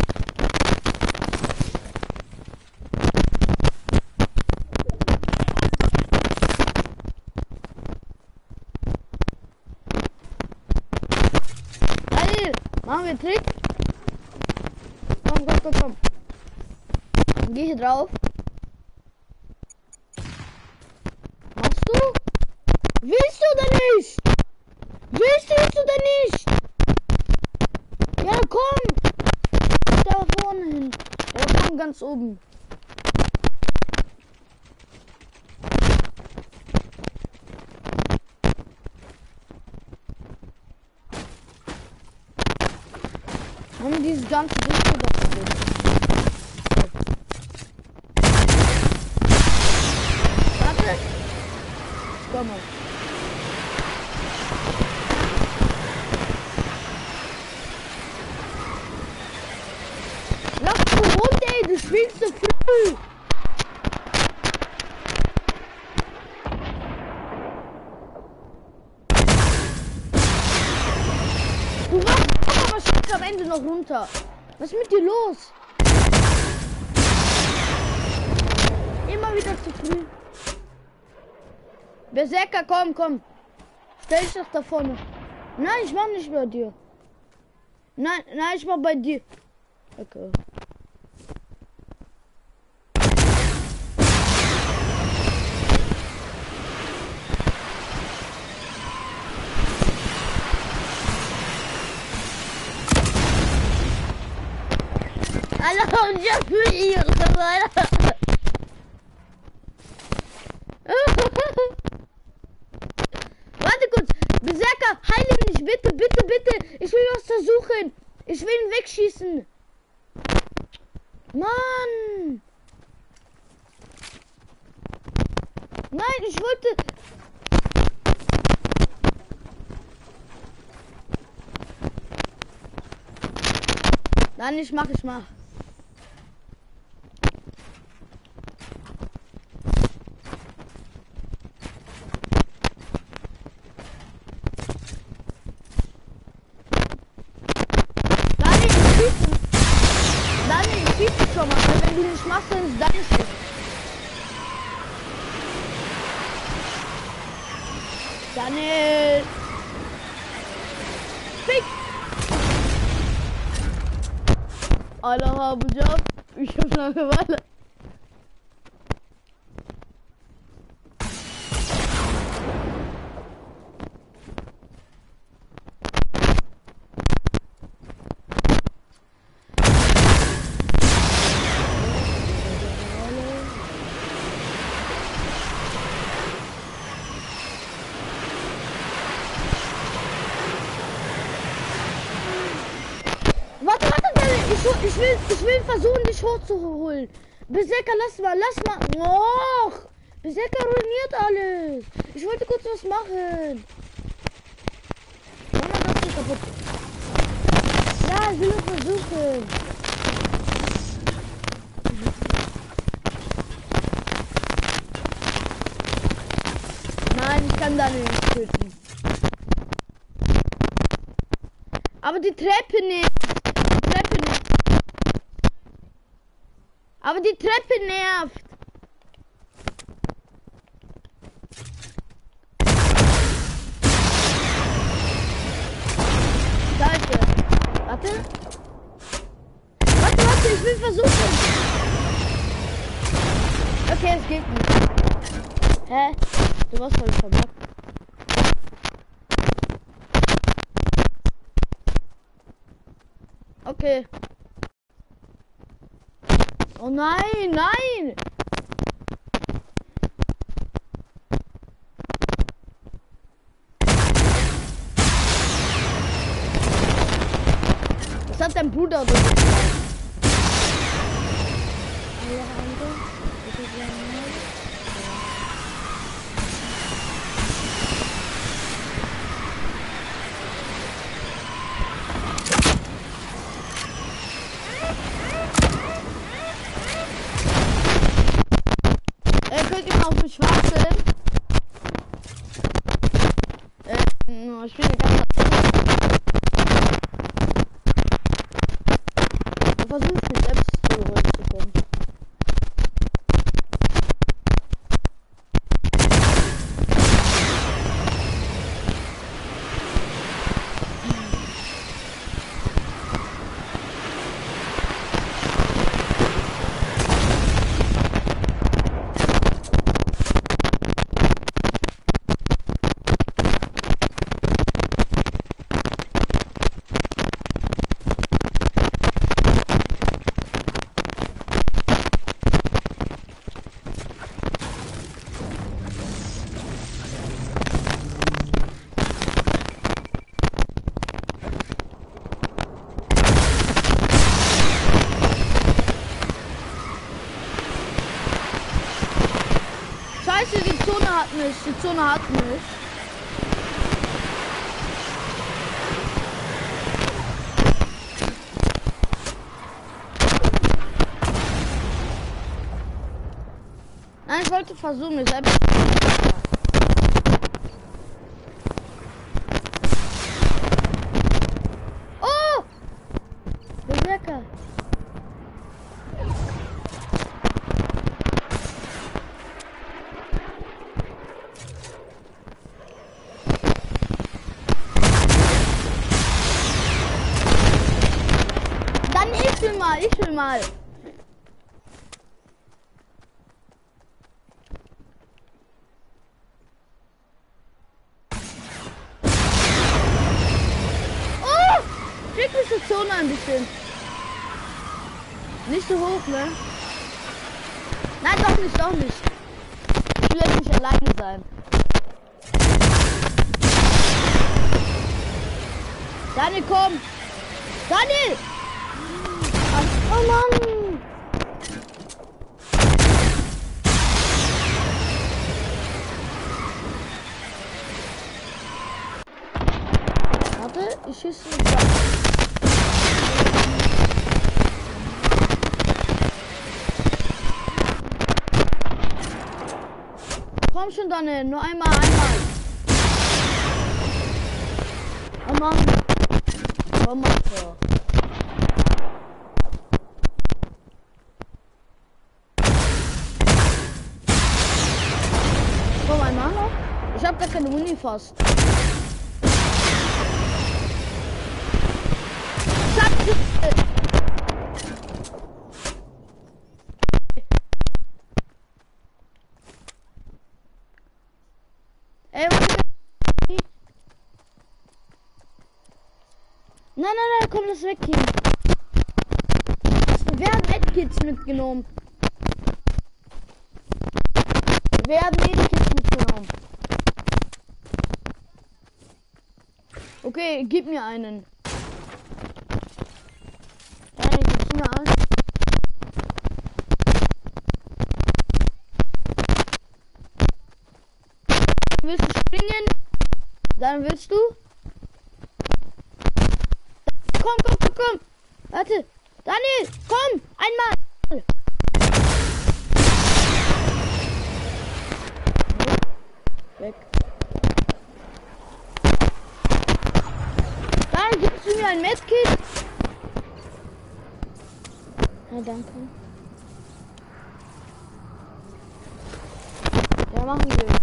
Geil! Machen wir einen Trick? Komm, komm, komm, komm. Geh hier drauf. Machst du? Willst du oder nicht? Willst du jetzt oder nicht? Ja, komm! Da vorne hin. Ja, komm ganz oben. Haben wir dieses ganze Ding überprüft? Warte! Komm mal. Lass du runter, ey, du spielst so früh! Du machst aber schick am Ende noch runter. Was ist mit dir los? Immer wieder zu früh. Berserker, komm, komm. Stell dich doch da vorne. Nein, ich mach nicht bei dir. Nein, nein, ich mach bei dir. Okay. Hallo, und ja für ihr. Warte kurz. Berserker, heile mich, bitte, bitte, bitte. Ich will was versuchen. Ich will ihn wegschießen. Mann. Nein, ich wollte... Nein, ich mach, ich mach. Daniel, ich schieße. Daniel, ich schieße schon mal. Wenn du nicht machst, dann ist dein Schiff. Daniel. Fick. Alle haben Job. Ich hab Langeweile. Ich will, ich will versuchen, dich hochzuholen. Berserker, lass mal, lass mal. Och, Berserker ruiniert alles. Ich wollte kurz was machen. Mach mal das hier kaputt. Ja, ich will es versuchen. Nein, ich kann da nicht töten. Aber die Treppe nicht. Die Treppe nicht. Aber die Treppe nervt. Scheiße. Warte. Warte, warte, ich will versuchen. Okay, es geht nicht. Hä? Du warst voll verbuggt. Okay. Oh nein, nein! Was hat dein Bruder oder so gesagt? Auf dem Schwarzen. Äh, ich bin ganz. Ich versuche mich selbst zu kommen. Scheiße, die Zone hat mich. Die Zone hat mich. Nein, ich wollte versuchen, mir selbst. Oh! Berserker. Ich will mal. Oh! Schick mich zur Zone ein bisschen. Nicht so hoch, ne? Nein, doch nicht, doch nicht. Ich will jetzt nicht alleine sein. Daniel, komm! Daniel! Oh Mann! Warte, ich schieße. Komm schon, Daniel, nur einmal, einmal. Oh Mann! Komm mal vor. Ich hab gar keine Muni fast. Ey, was? Nein, nein, nein, komm, das weg hier. Wer hat Medkits mitgenommen? Wer hat Medkits mitgenommen? Okay, gib mir einen. Nein, Willst du springen? Dann willst du? Komm, komm, komm, komm. Warte. Daniel, komm. Einmal. Weg. Dann gibst du mir ein Medkit. Ja, danke. Ja, machen wir.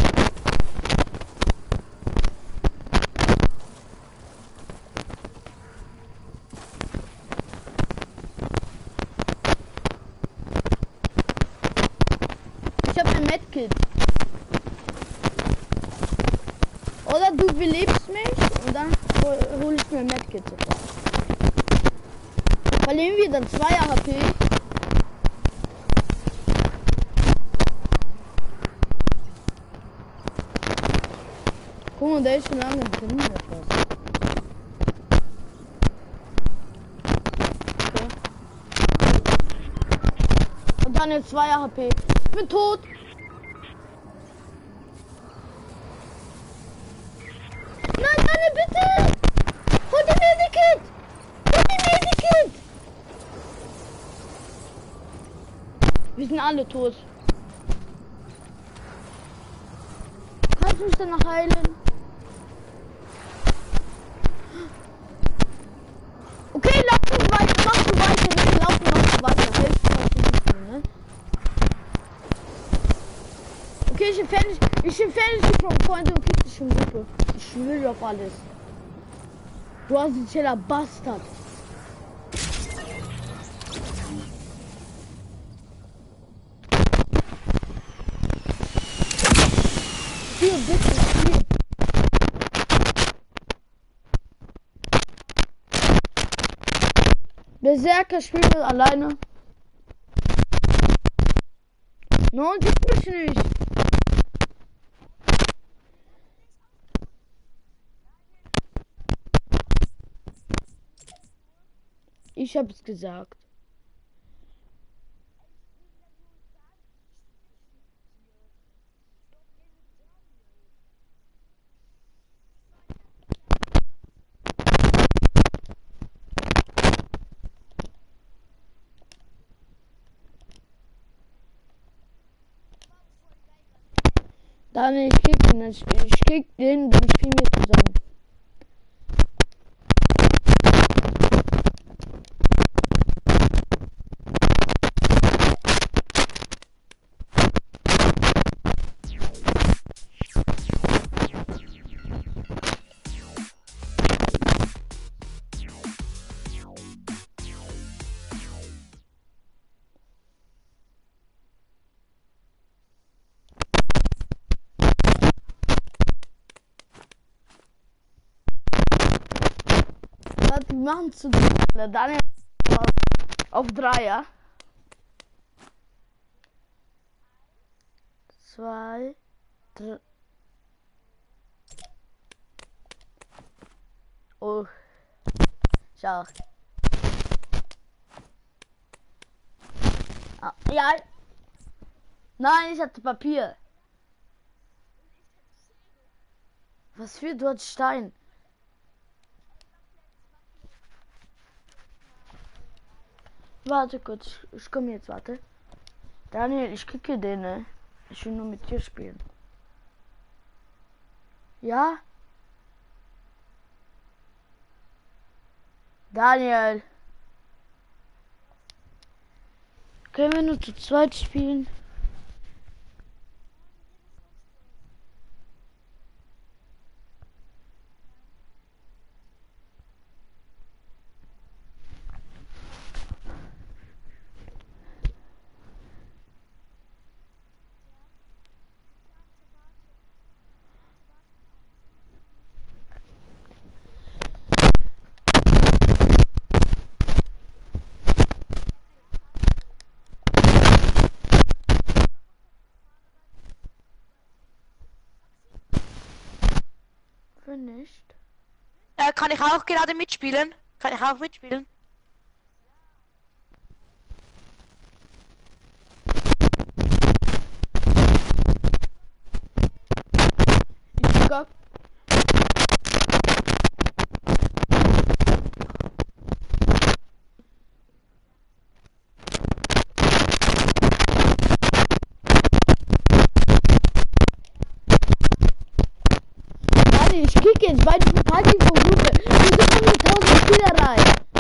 Ich habe ein Medkit. Oder du belebst mich und dann hole ich mir ein Medkit sofort. Verlieren wir dann zwei H P. Guck mal, der ist schon lange drin etwas. Okay. Und dann jetzt zwei H P. Ich bin tot. Nein, nein, bitte! Hol die Medikit! Hol die Medikit! Wir sind alle tot. Kannst du mich dann noch heilen? Okay, lauf nicht weiter, mach du weiter, wir laufen noch weiter. Hilf mir, ne? Okay, ich entferne dich, ich entferne dich von Freunde und krieg dich schon super. Ich schwöre auf alles. Du asozialer Bastard. Hier, bitte, hier. Berserker spielt alleine. Nein, das mich nicht. Ich hab's gesagt. Dann ich krieg den, ich, ich krieg den, dann spielen wir zusammen. Wir machen zu Daniel auf Dreier. Zwei, drei. Oh, schau. Ah, ja. Nein, ich hatte Papier. Was für dort Stein? Warte kurz, ich komme jetzt, warte. Daniel, ich kicke den, ne? Ich will nur mit dir spielen. Ja? Daniel. Können wir nur zu zweit spielen? Wenn nicht. Äh, kann ich auch gerade mitspielen? Kann ich auch mitspielen? Stock. Warte, ich kick jetzt bei diesem Party von Gruppe. Wieso kommen hier tausend Spieler rein?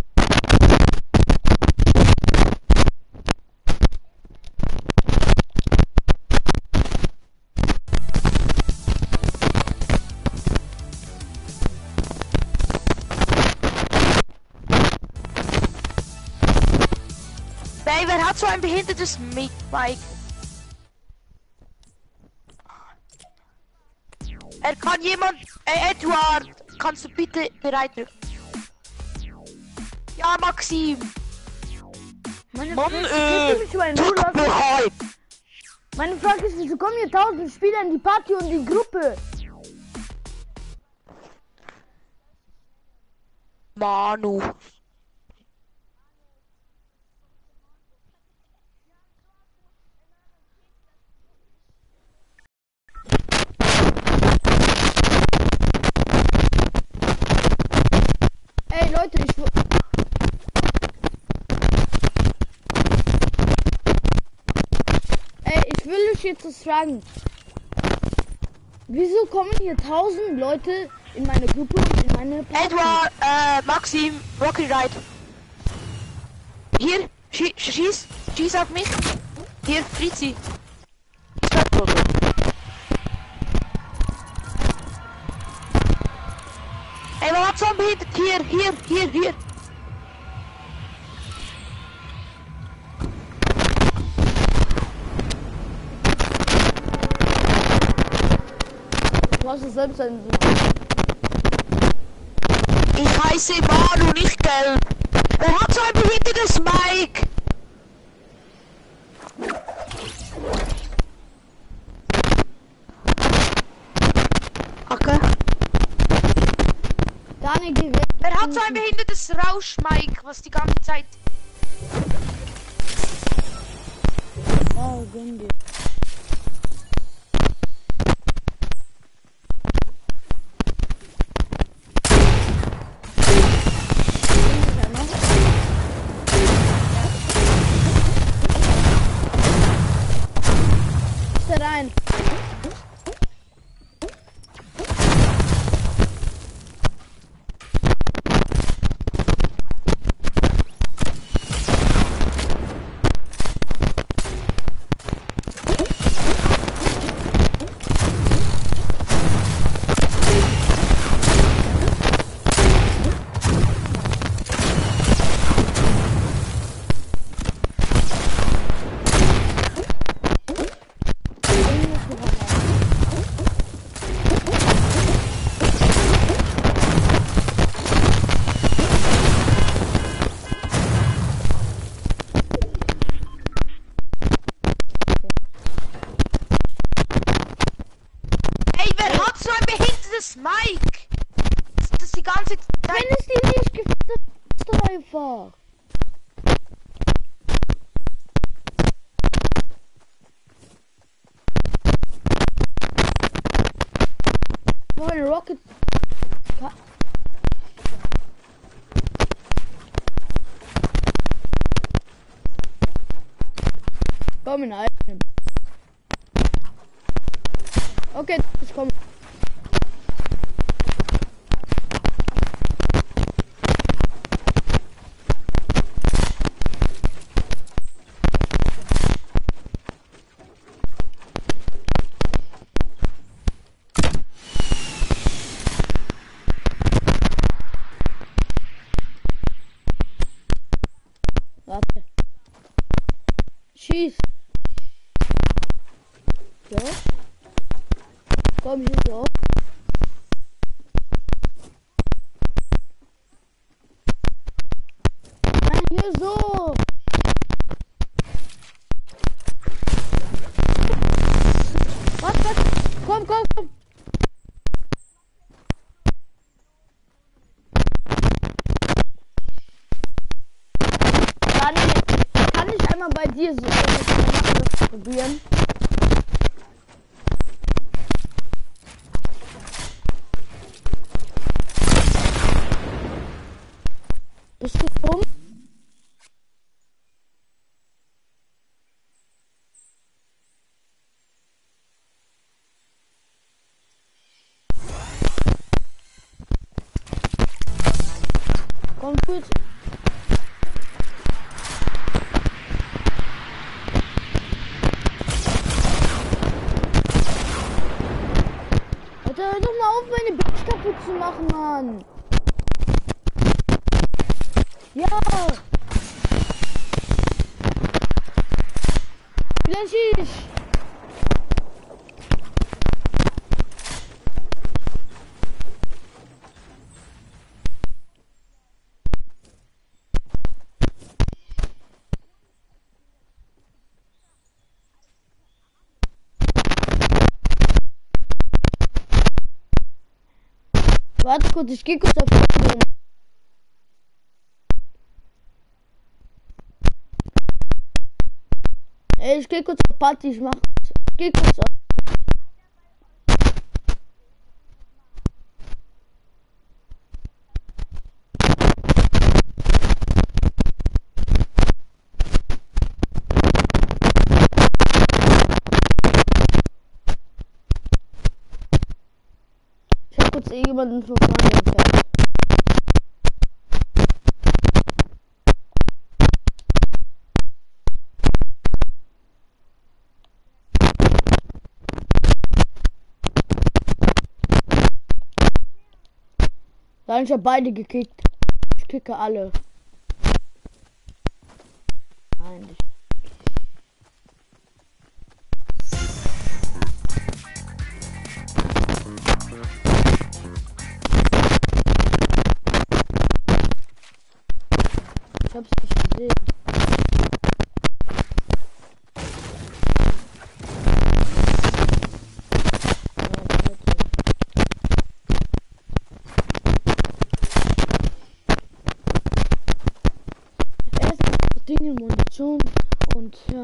Ey, wer hat so ein behindertes Mic? Er kann jemand... Ey, Edward, kannst du bitte bereit drücken? Ja, Maxim. Meine Mann, Frage, äh, kannst du mich mal in Ruhe tut mir lassen? leid. Meine Frage ist, wieso kommen hier tausend Spieler in die Party und die Gruppe? Manu. Ey Leute, ich wo- Ey, ich will euch jetzt was fragen. Wieso kommen hier tausend Leute in meine Gruppe und in meine Party? Edward, äh, Maxim, Rocky Ride. Hier, schie schieß, schieß auf mich. Hier, Fritzi. Ey, wer hat so ein behindert? Hier, hier, hier, hier. Du hast es selbst ein... Ich heiße Manu, nicht gelb. Wer hat so ein behindertes Mike? Okay. Daniel, geh weg. Wer hat so ein behindertes Rausch-Mike, was die ganze Zeit... Oh, gönn dir. Ist da rein? Ey, wer hat so ein behindertes Mike? Das ist die ganze Zeit... Wenn es dir nicht gefällt, dann doch einfach. Meine Rocket. Ka- Komm in Alten. Okay, ich komm. Warte. Schieß. So. Komm hier so. Nein, hier so. Was, was? Komm, komm, komm. Daniel, kann ich einmal bei dir so das probieren? Bist du dumm? Komm gut. Alter, hör doch mal auf, meine Bitch kaputt zu machen, Mann. Ja. Vielleicht ich. Warte kurz, ich geh kurz auf den. Ey, ich geh kurz auf Party, ich mach. Ich geh kurz auf. Ich hab kurz irgendjemanden von vorne entfernt. Dann ich hab beide gekickt. Ich kicke alle. Nein, nicht. Ich hab's nicht gesehen. Dinge, Munition und ja.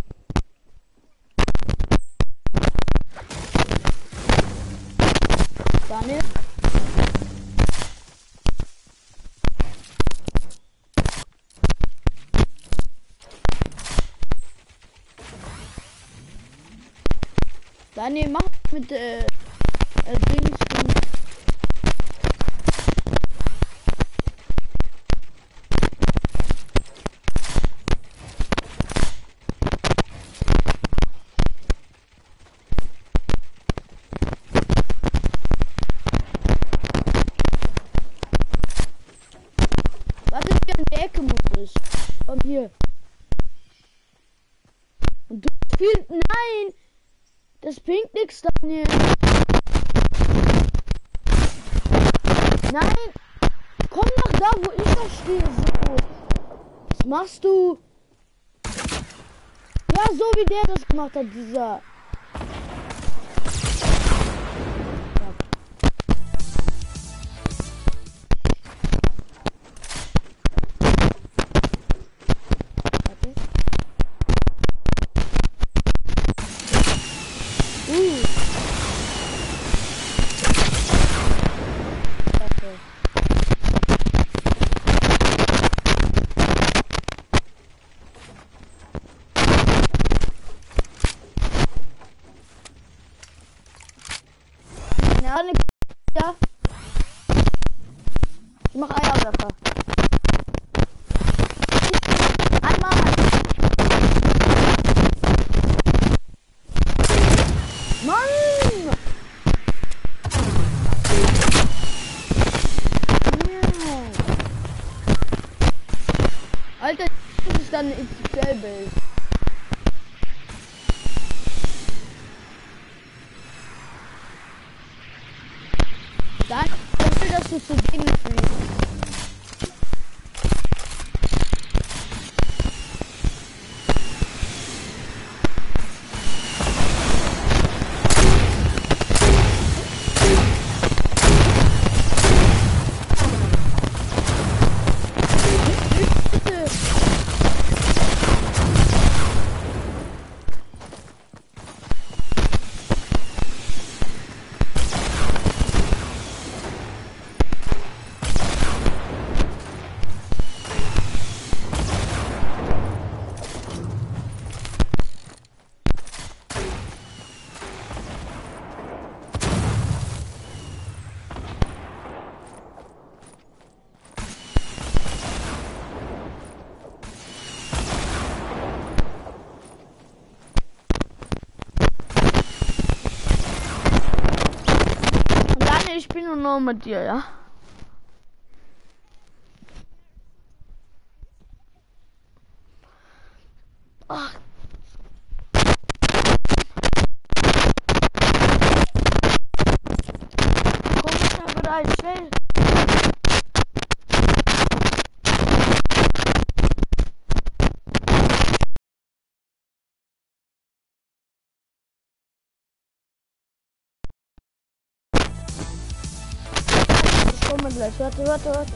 Daniel. Daniel, mach mit äh, äh Dings. Komm hier. Und du spielst. Nein! Das bringt nichts, Daniel. Nein! Komm nach da, wo ich noch stehe. So. Was machst du? Ja, so wie der das gemacht hat, dieser. Ja. Ich mach Eierwerfer. Einmal. Mann! Ja. Alter, das ist dann ein X X L-Bild. Danke, dass du zu denen fliegst. Solo mit dir, ja? Ach. Komm schnell bereit, schnell. Ich komme gleich, warte, warte, warte.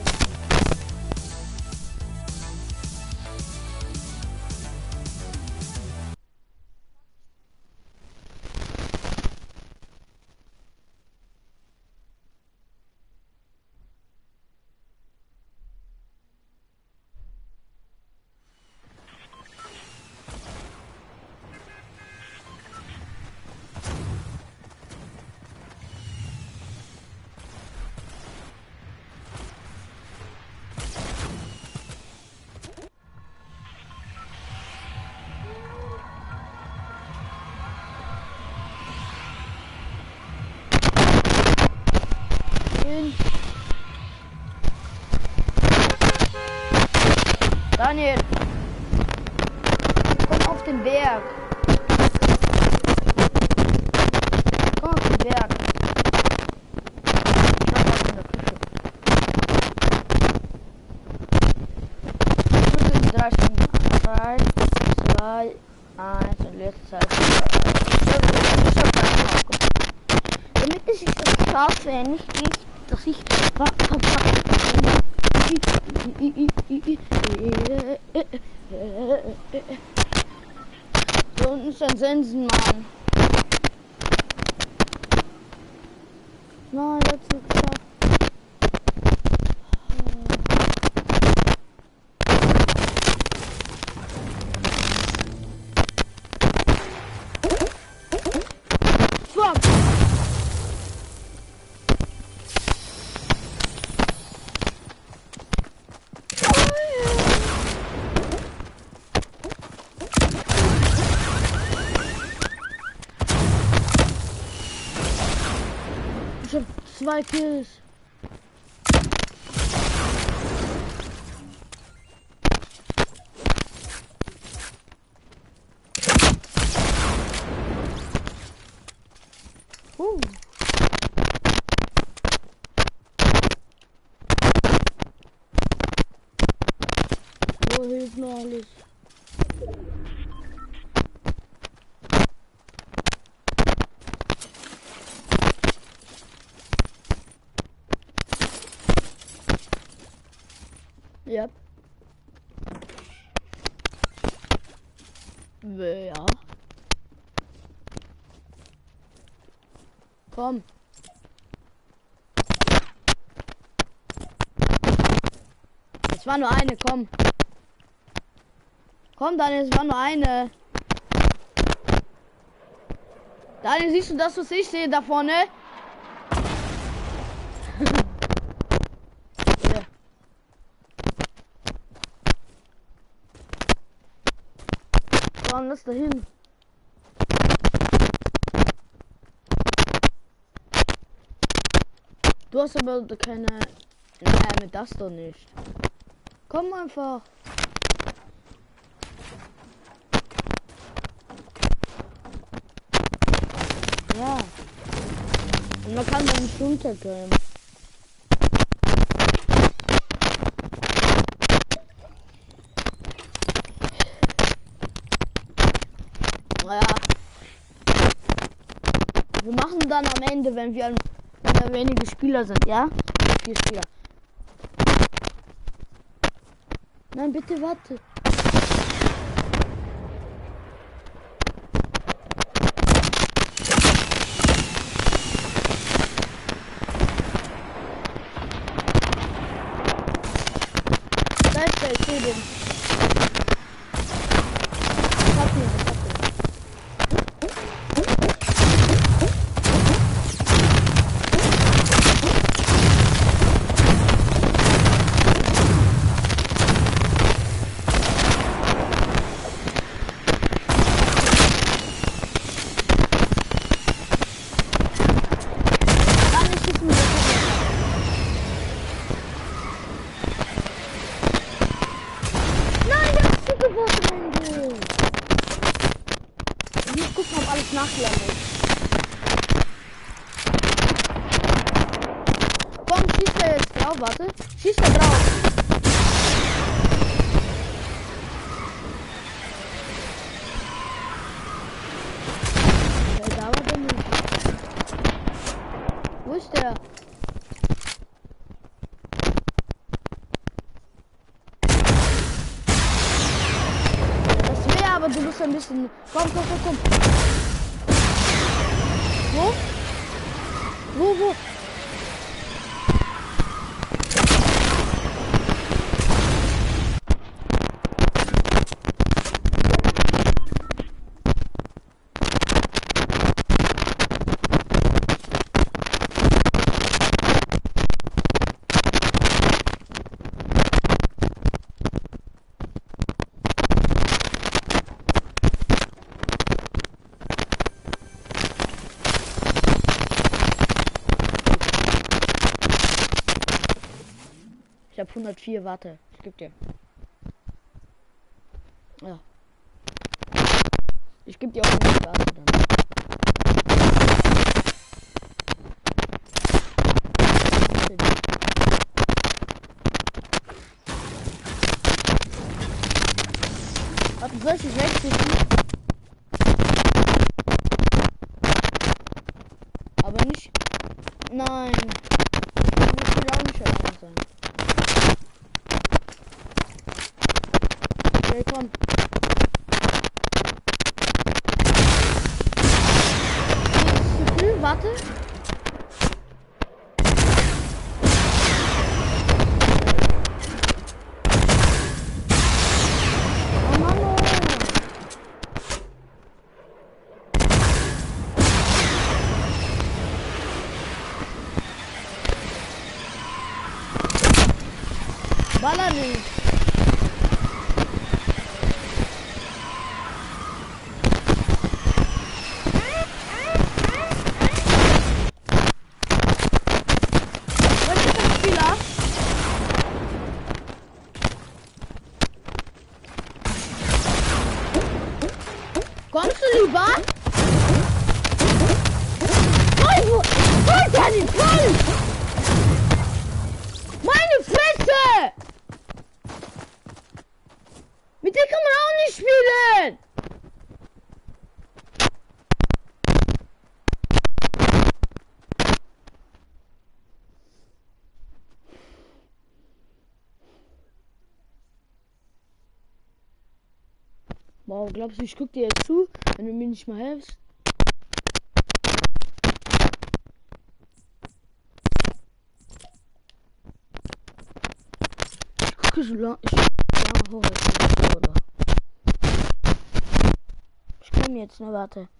Daniel, komm auf den Berg. Komm auf den Berg. Ich mach was in der Küche. Gut in drei Stunden. drei, zwei, eins und jetzt Zeit. Damit ich es schaffe, nicht ich, dass ich so unten ist ein Sensenmann. Nein, jetzt nicht geschafft. Fuck! Ich hab zwei Kills. Uh. Wo hilft mir alles? Yep. Ja. Komm. Es war nur eine, komm. Komm, Daniel, es war nur eine. Daniel, siehst du das, was ich sehe da vorne? Ja. Komm, lass da hin. Du hast aber keine... Nein, mit das doch nicht. Komm einfach. Ja. Und man kann dann nicht runtergehen. Naja. Wir machen dann am Ende, wenn wir, wenn wir wenige Spieler sind, ja? Vier Spieler. Nein, bitte warte. Ich sehe den. Ich hab ihn, ich hab ihn. Dann schießen wir. Wochenende. Ich muss gucken, ob alles nachgeladen ist. Komm, schießt er jetzt drauf, warte. Schießt er drauf. Ja, da war der nicht. Wo ist der? Aber du bist ein bisschen. Komm, komm, komm, komm. Wo? Wo, wo? Ich hab hundertvier, warte. Ich geb dir. Ja. Ich geb dir auch hundert, warte dann. Warte, soll ich dich wegziehen? Aber nicht. Nein. Ich will auch nicht allein sein. Okay, komm. Zu viel, warte. Oh Mann, oh. Baller nicht. Kommst du lieber? Voll, voll, Danny, voll! Meine Fresse! Mit dir kann man auch nicht spielen! Wow, glaubst du, ich guck dir jetzt zu, wenn du mir nicht mal hilfst? Ich gucke so lange. Ich ja, hoch jetzt, oder? Ich komm jetzt, ne, warte.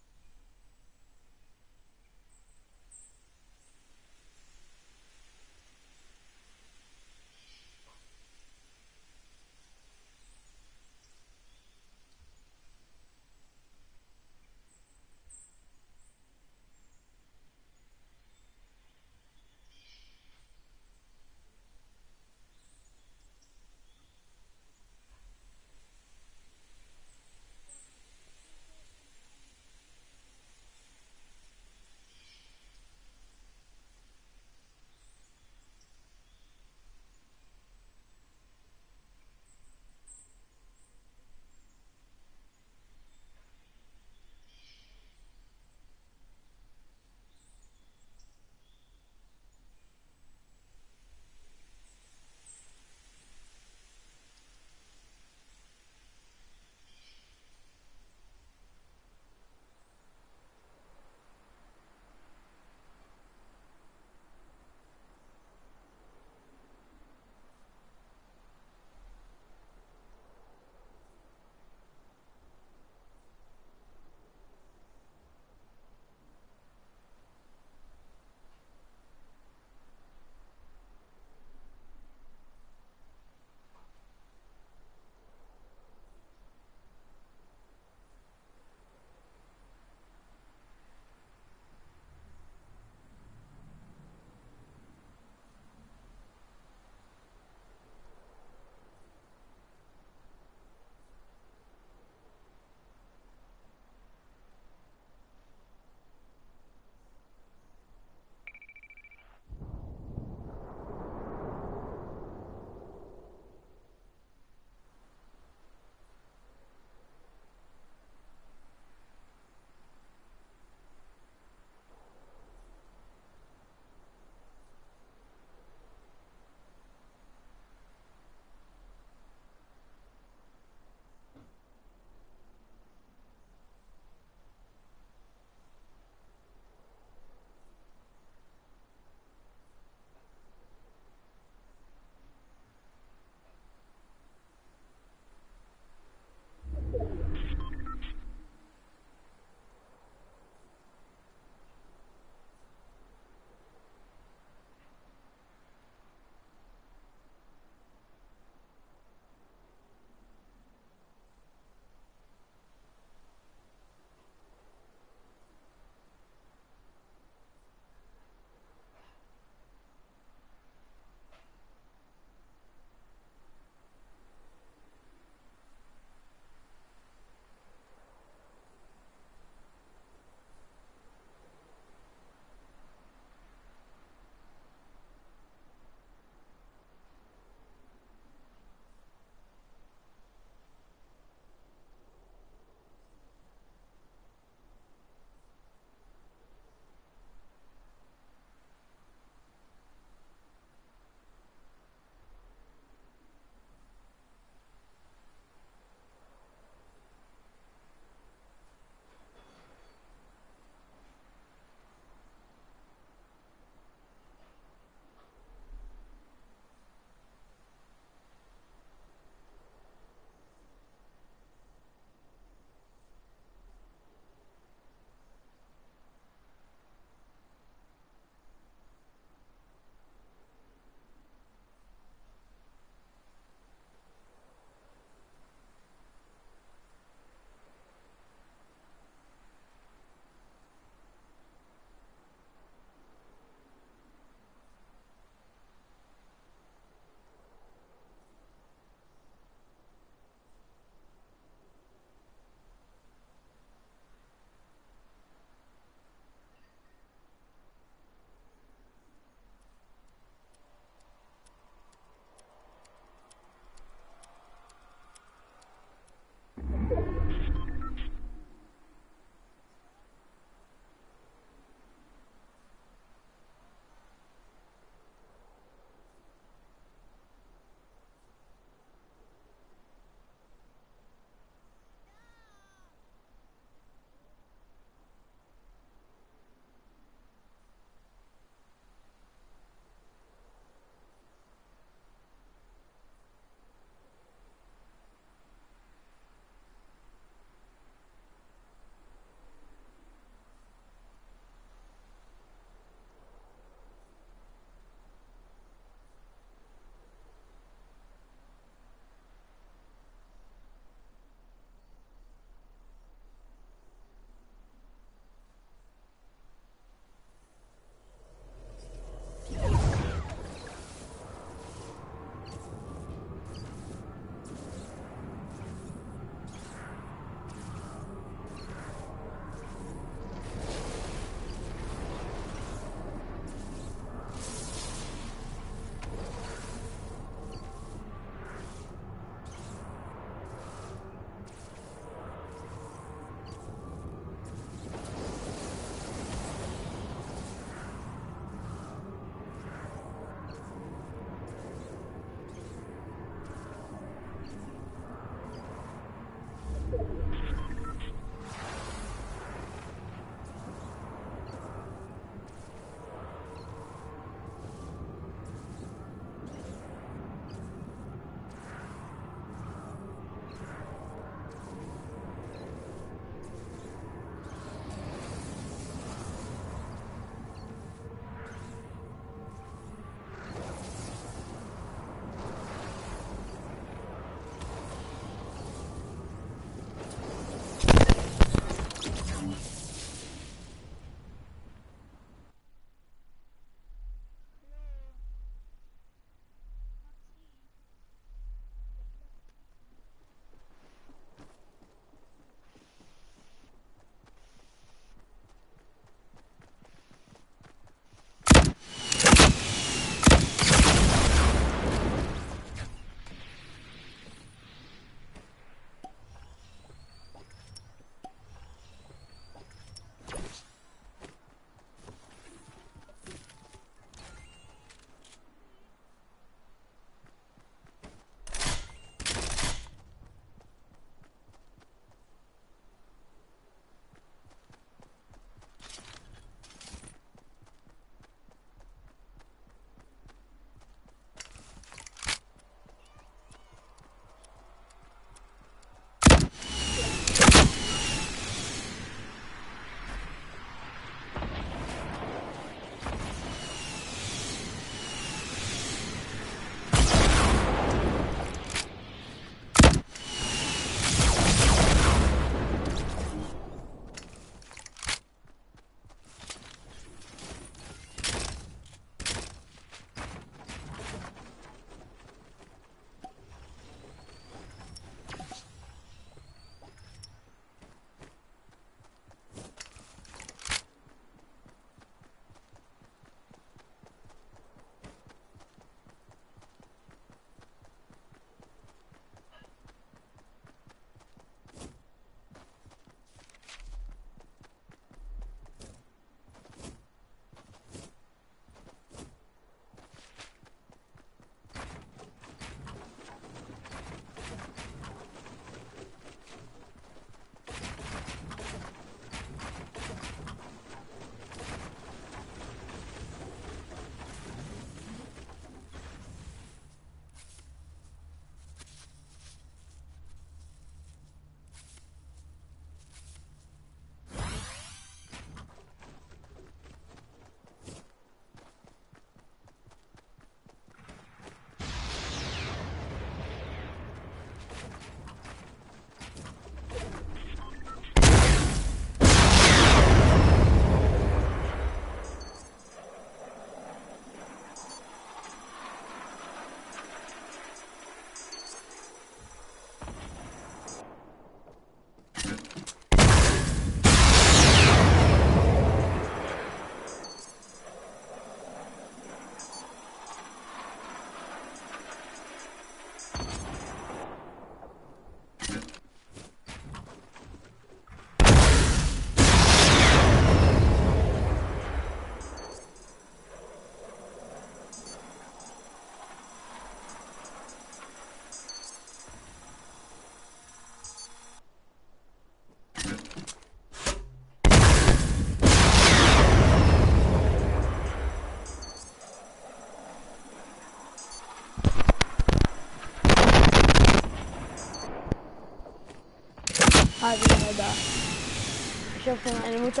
hoffe, meine Mutter...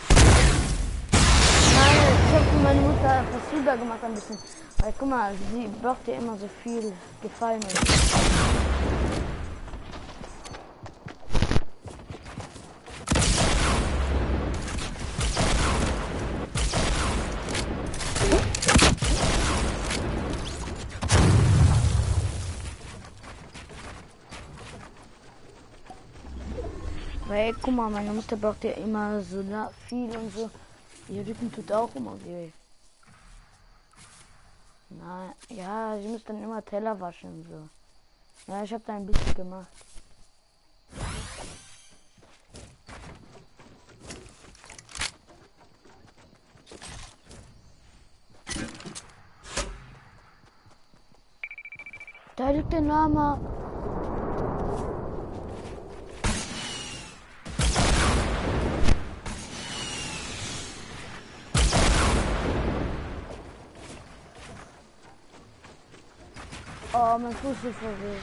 Nein, ich hoffe, meine Mutter hat das Süder gemacht ein bisschen. Weil guck mal, sie braucht ja immer so viel Gefallen. Weil, guck mal, meine Mutter braucht ja immer so viel und so. Ihr Rücken tut auch immer weh. Na, ja, ich muss dann immer Teller waschen und so. Ja, ich habe da ein bisschen gemacht. Da liegt der Name. Oh, mein Fuß ist so weh.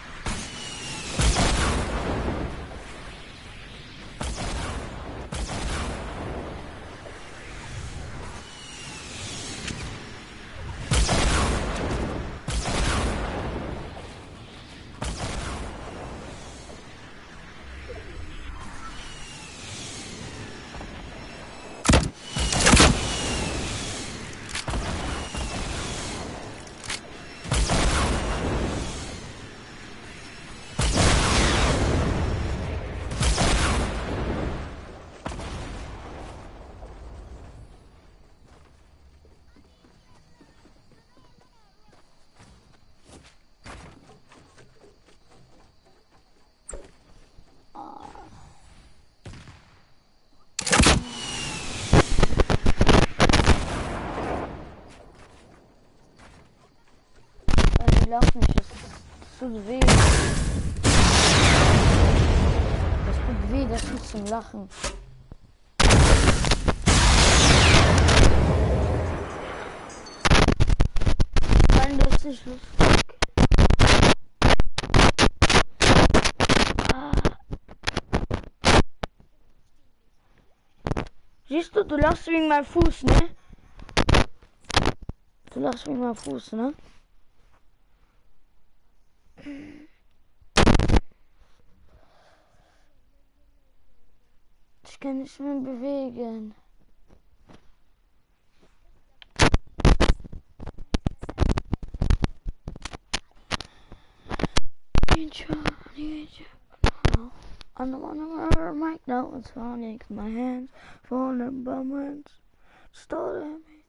Lauf nicht, das, das tut weh. Das tut weh, das ist zum Lachen. Nein, das ist nicht lustig. Ah. Siehst du, du lachst wegen meinem Fuß, ne? Du lachst wegen meinem Fuß, ne? Ich kann nicht mehr bewegen. I don't wanna murder Mike now. It's falling in my hands, falling bummers, stolen me.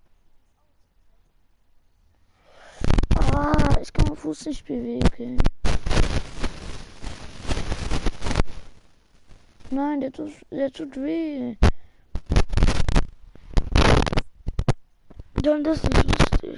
Ah, ich kann meinen Fuß nicht bewegen. Nein, der tut, der tut weh. Dann das ist lustig.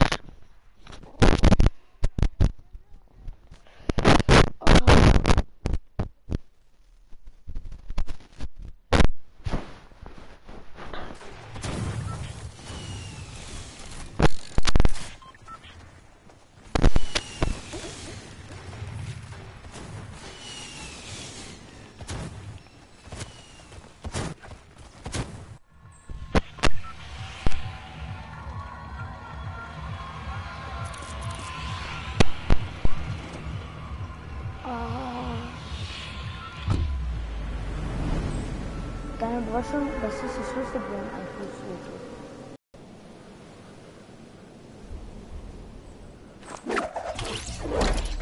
Deine Waschung, das ist das Schlüssel, wenn ein Fuß wehtut.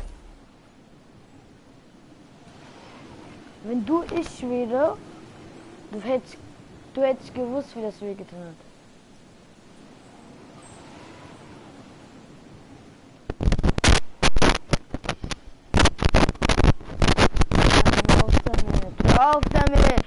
Wenn du ich wäre, du hättest, du hättest gewusst, wie das wehgetan hat. Auf damit! Auf damit!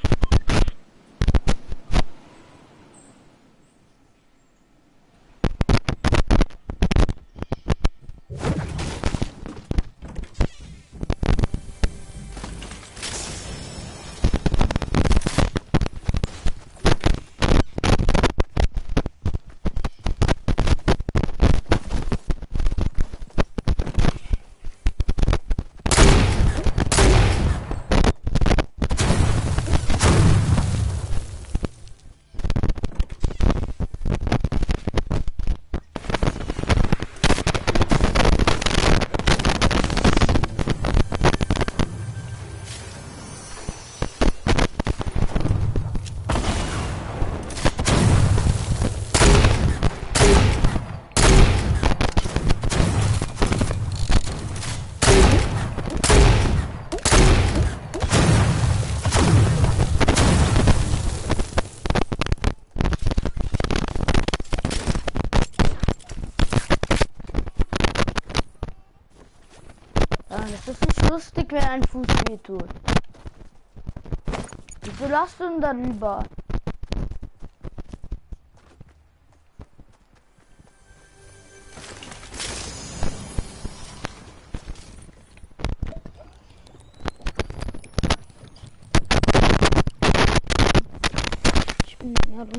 Es ist nicht lustig, wenn ein Fuß wehtut. Die Belastung darüber. Ich bin herunter.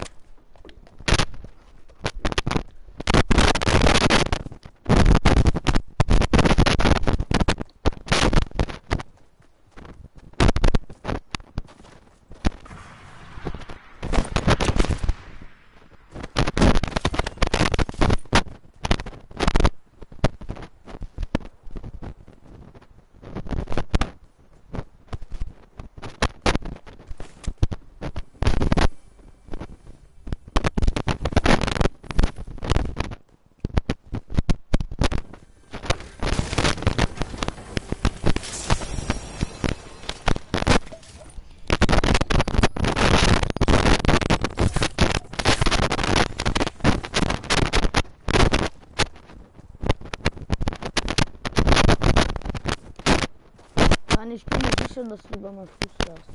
Ich bin mir sicher, dass du über meinen Fuß fährst.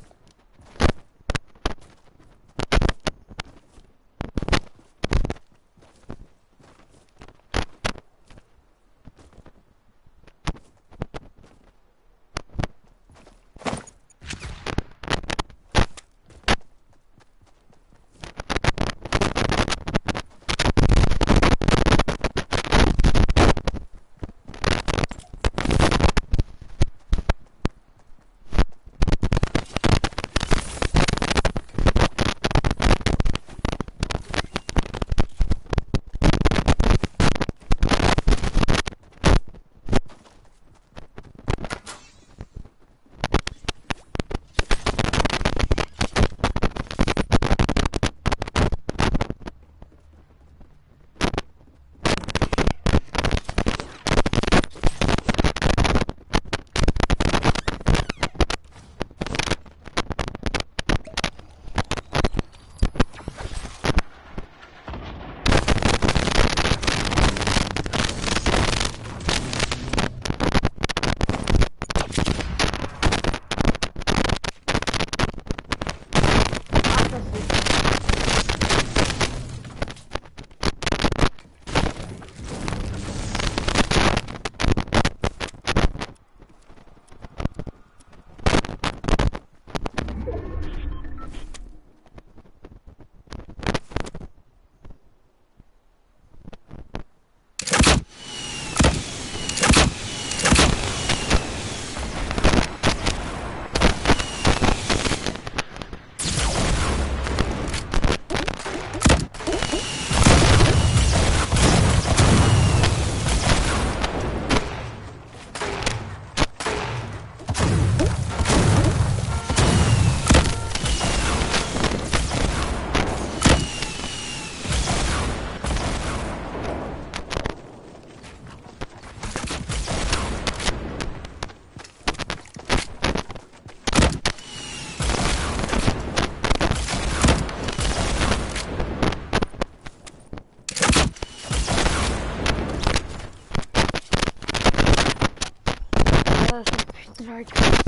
Drei Kills.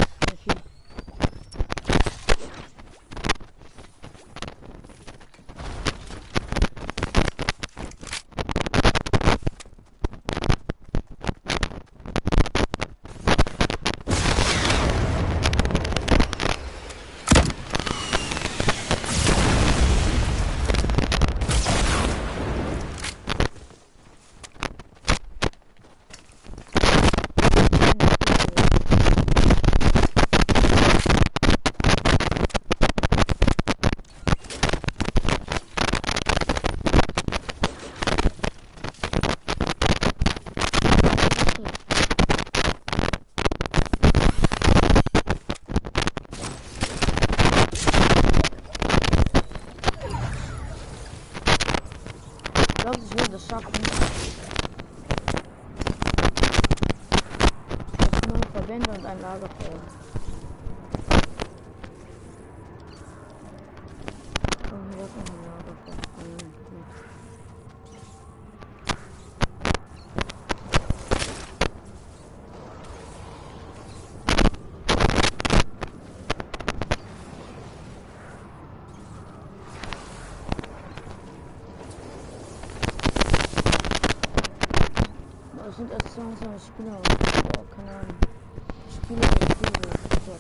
glaube, ich werde es schaffen. Jetzt nur noch Verbände und ein Lagerfeuer. Und hier ist noch ein Lagerfeuer. Mhm, gut. das sind erst zweiundzwanzig Spieler. Boah, keine Ahnung. Spieler sind viele.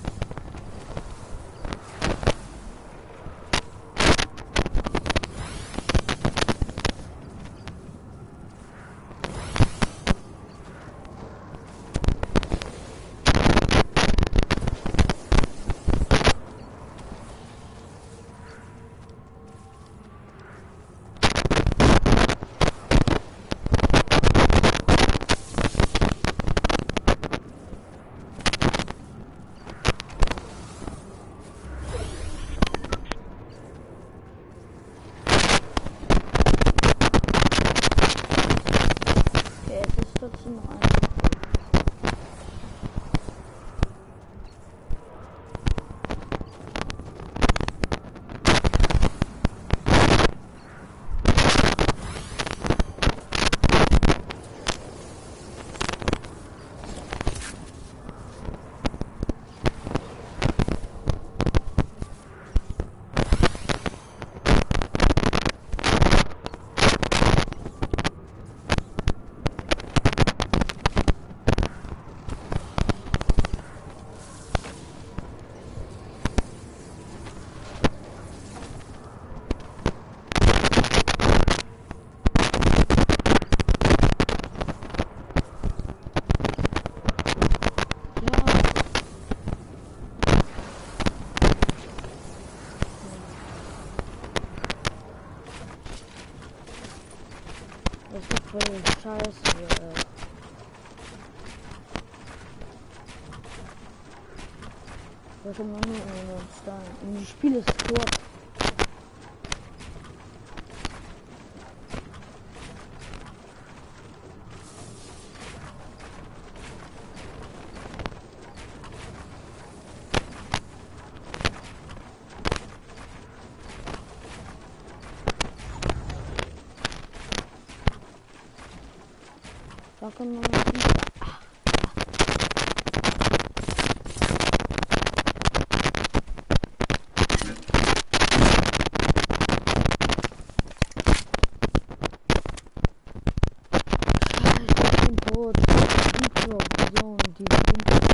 Trotzdem noch ein. Das ist voll scheiße, ey. Da kommt noch nur ein Stein. Und das Spiel ist tot. Da kommt noch ein Brot, Mikrovision, die sind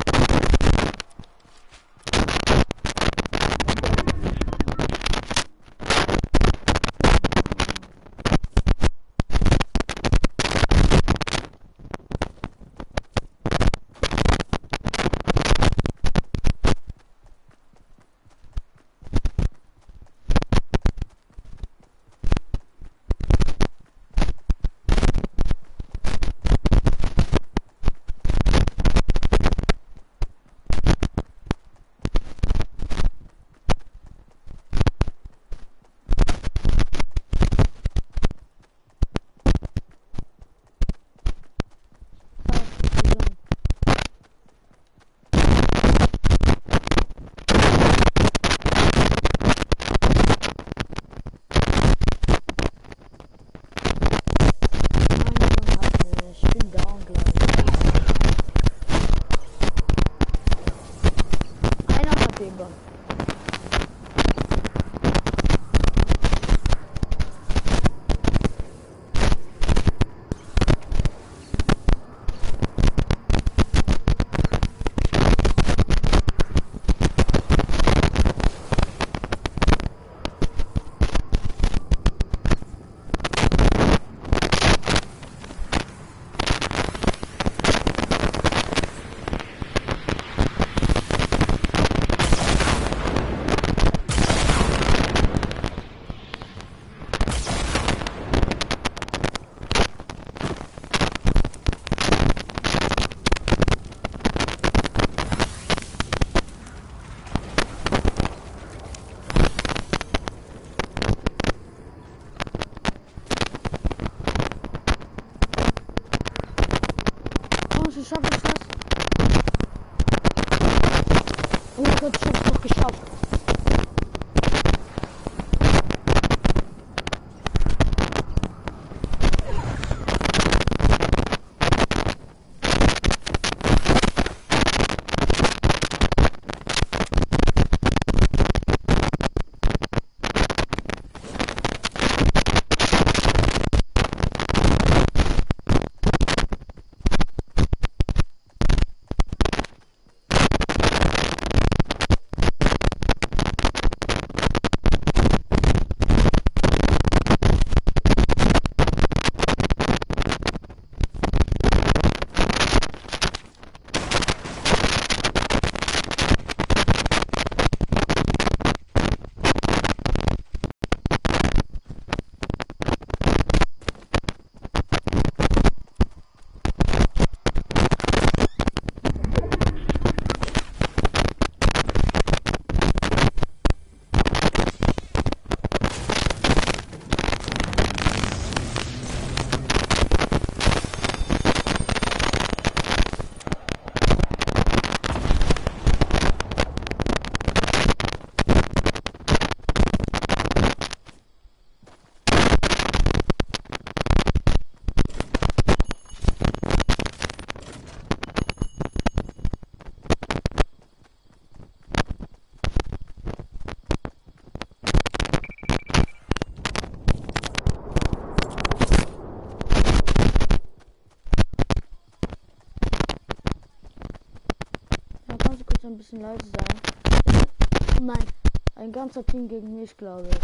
bisschen leise sein. Nein, ein ganzer Team gegen mich, glaube ich.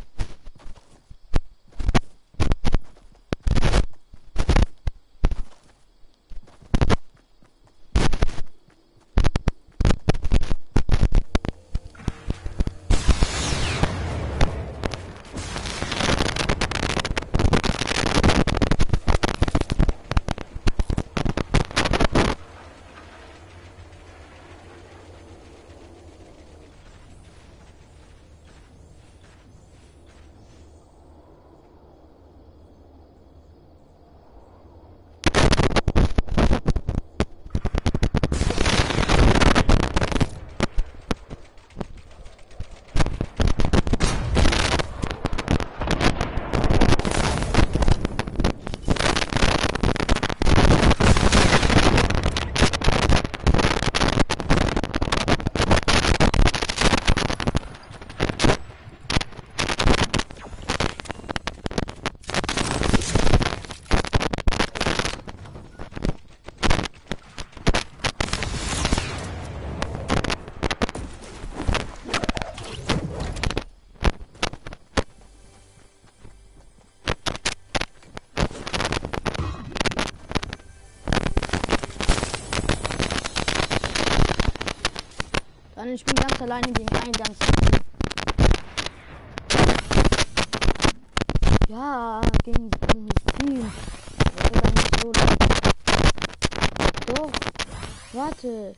Dann ich bin ganz alleine gegen ein ganzes Team. Ja, gegen dieses Team. Das wird dann nicht so lang. Doch, warte.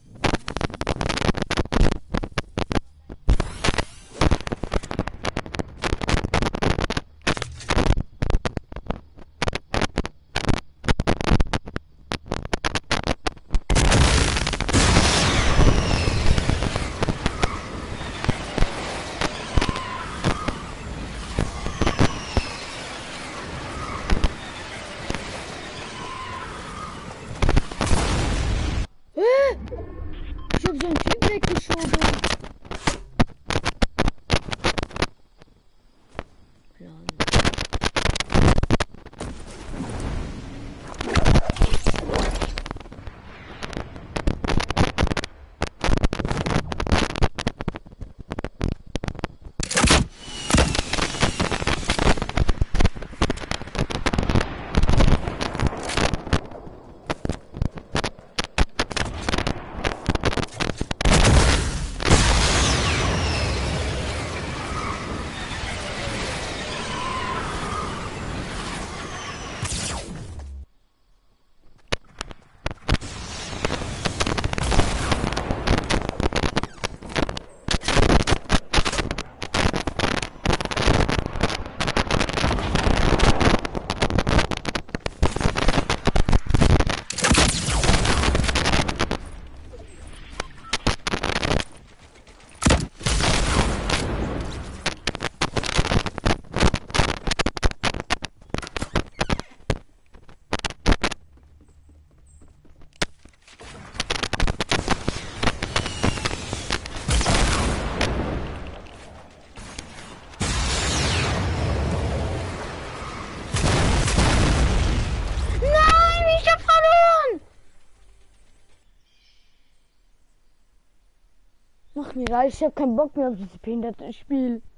Ich hab so einen Typ weggeschoben. Plan. Mach mir leid, ich hab keinen Bock mehr auf dieses behinderte Spiel.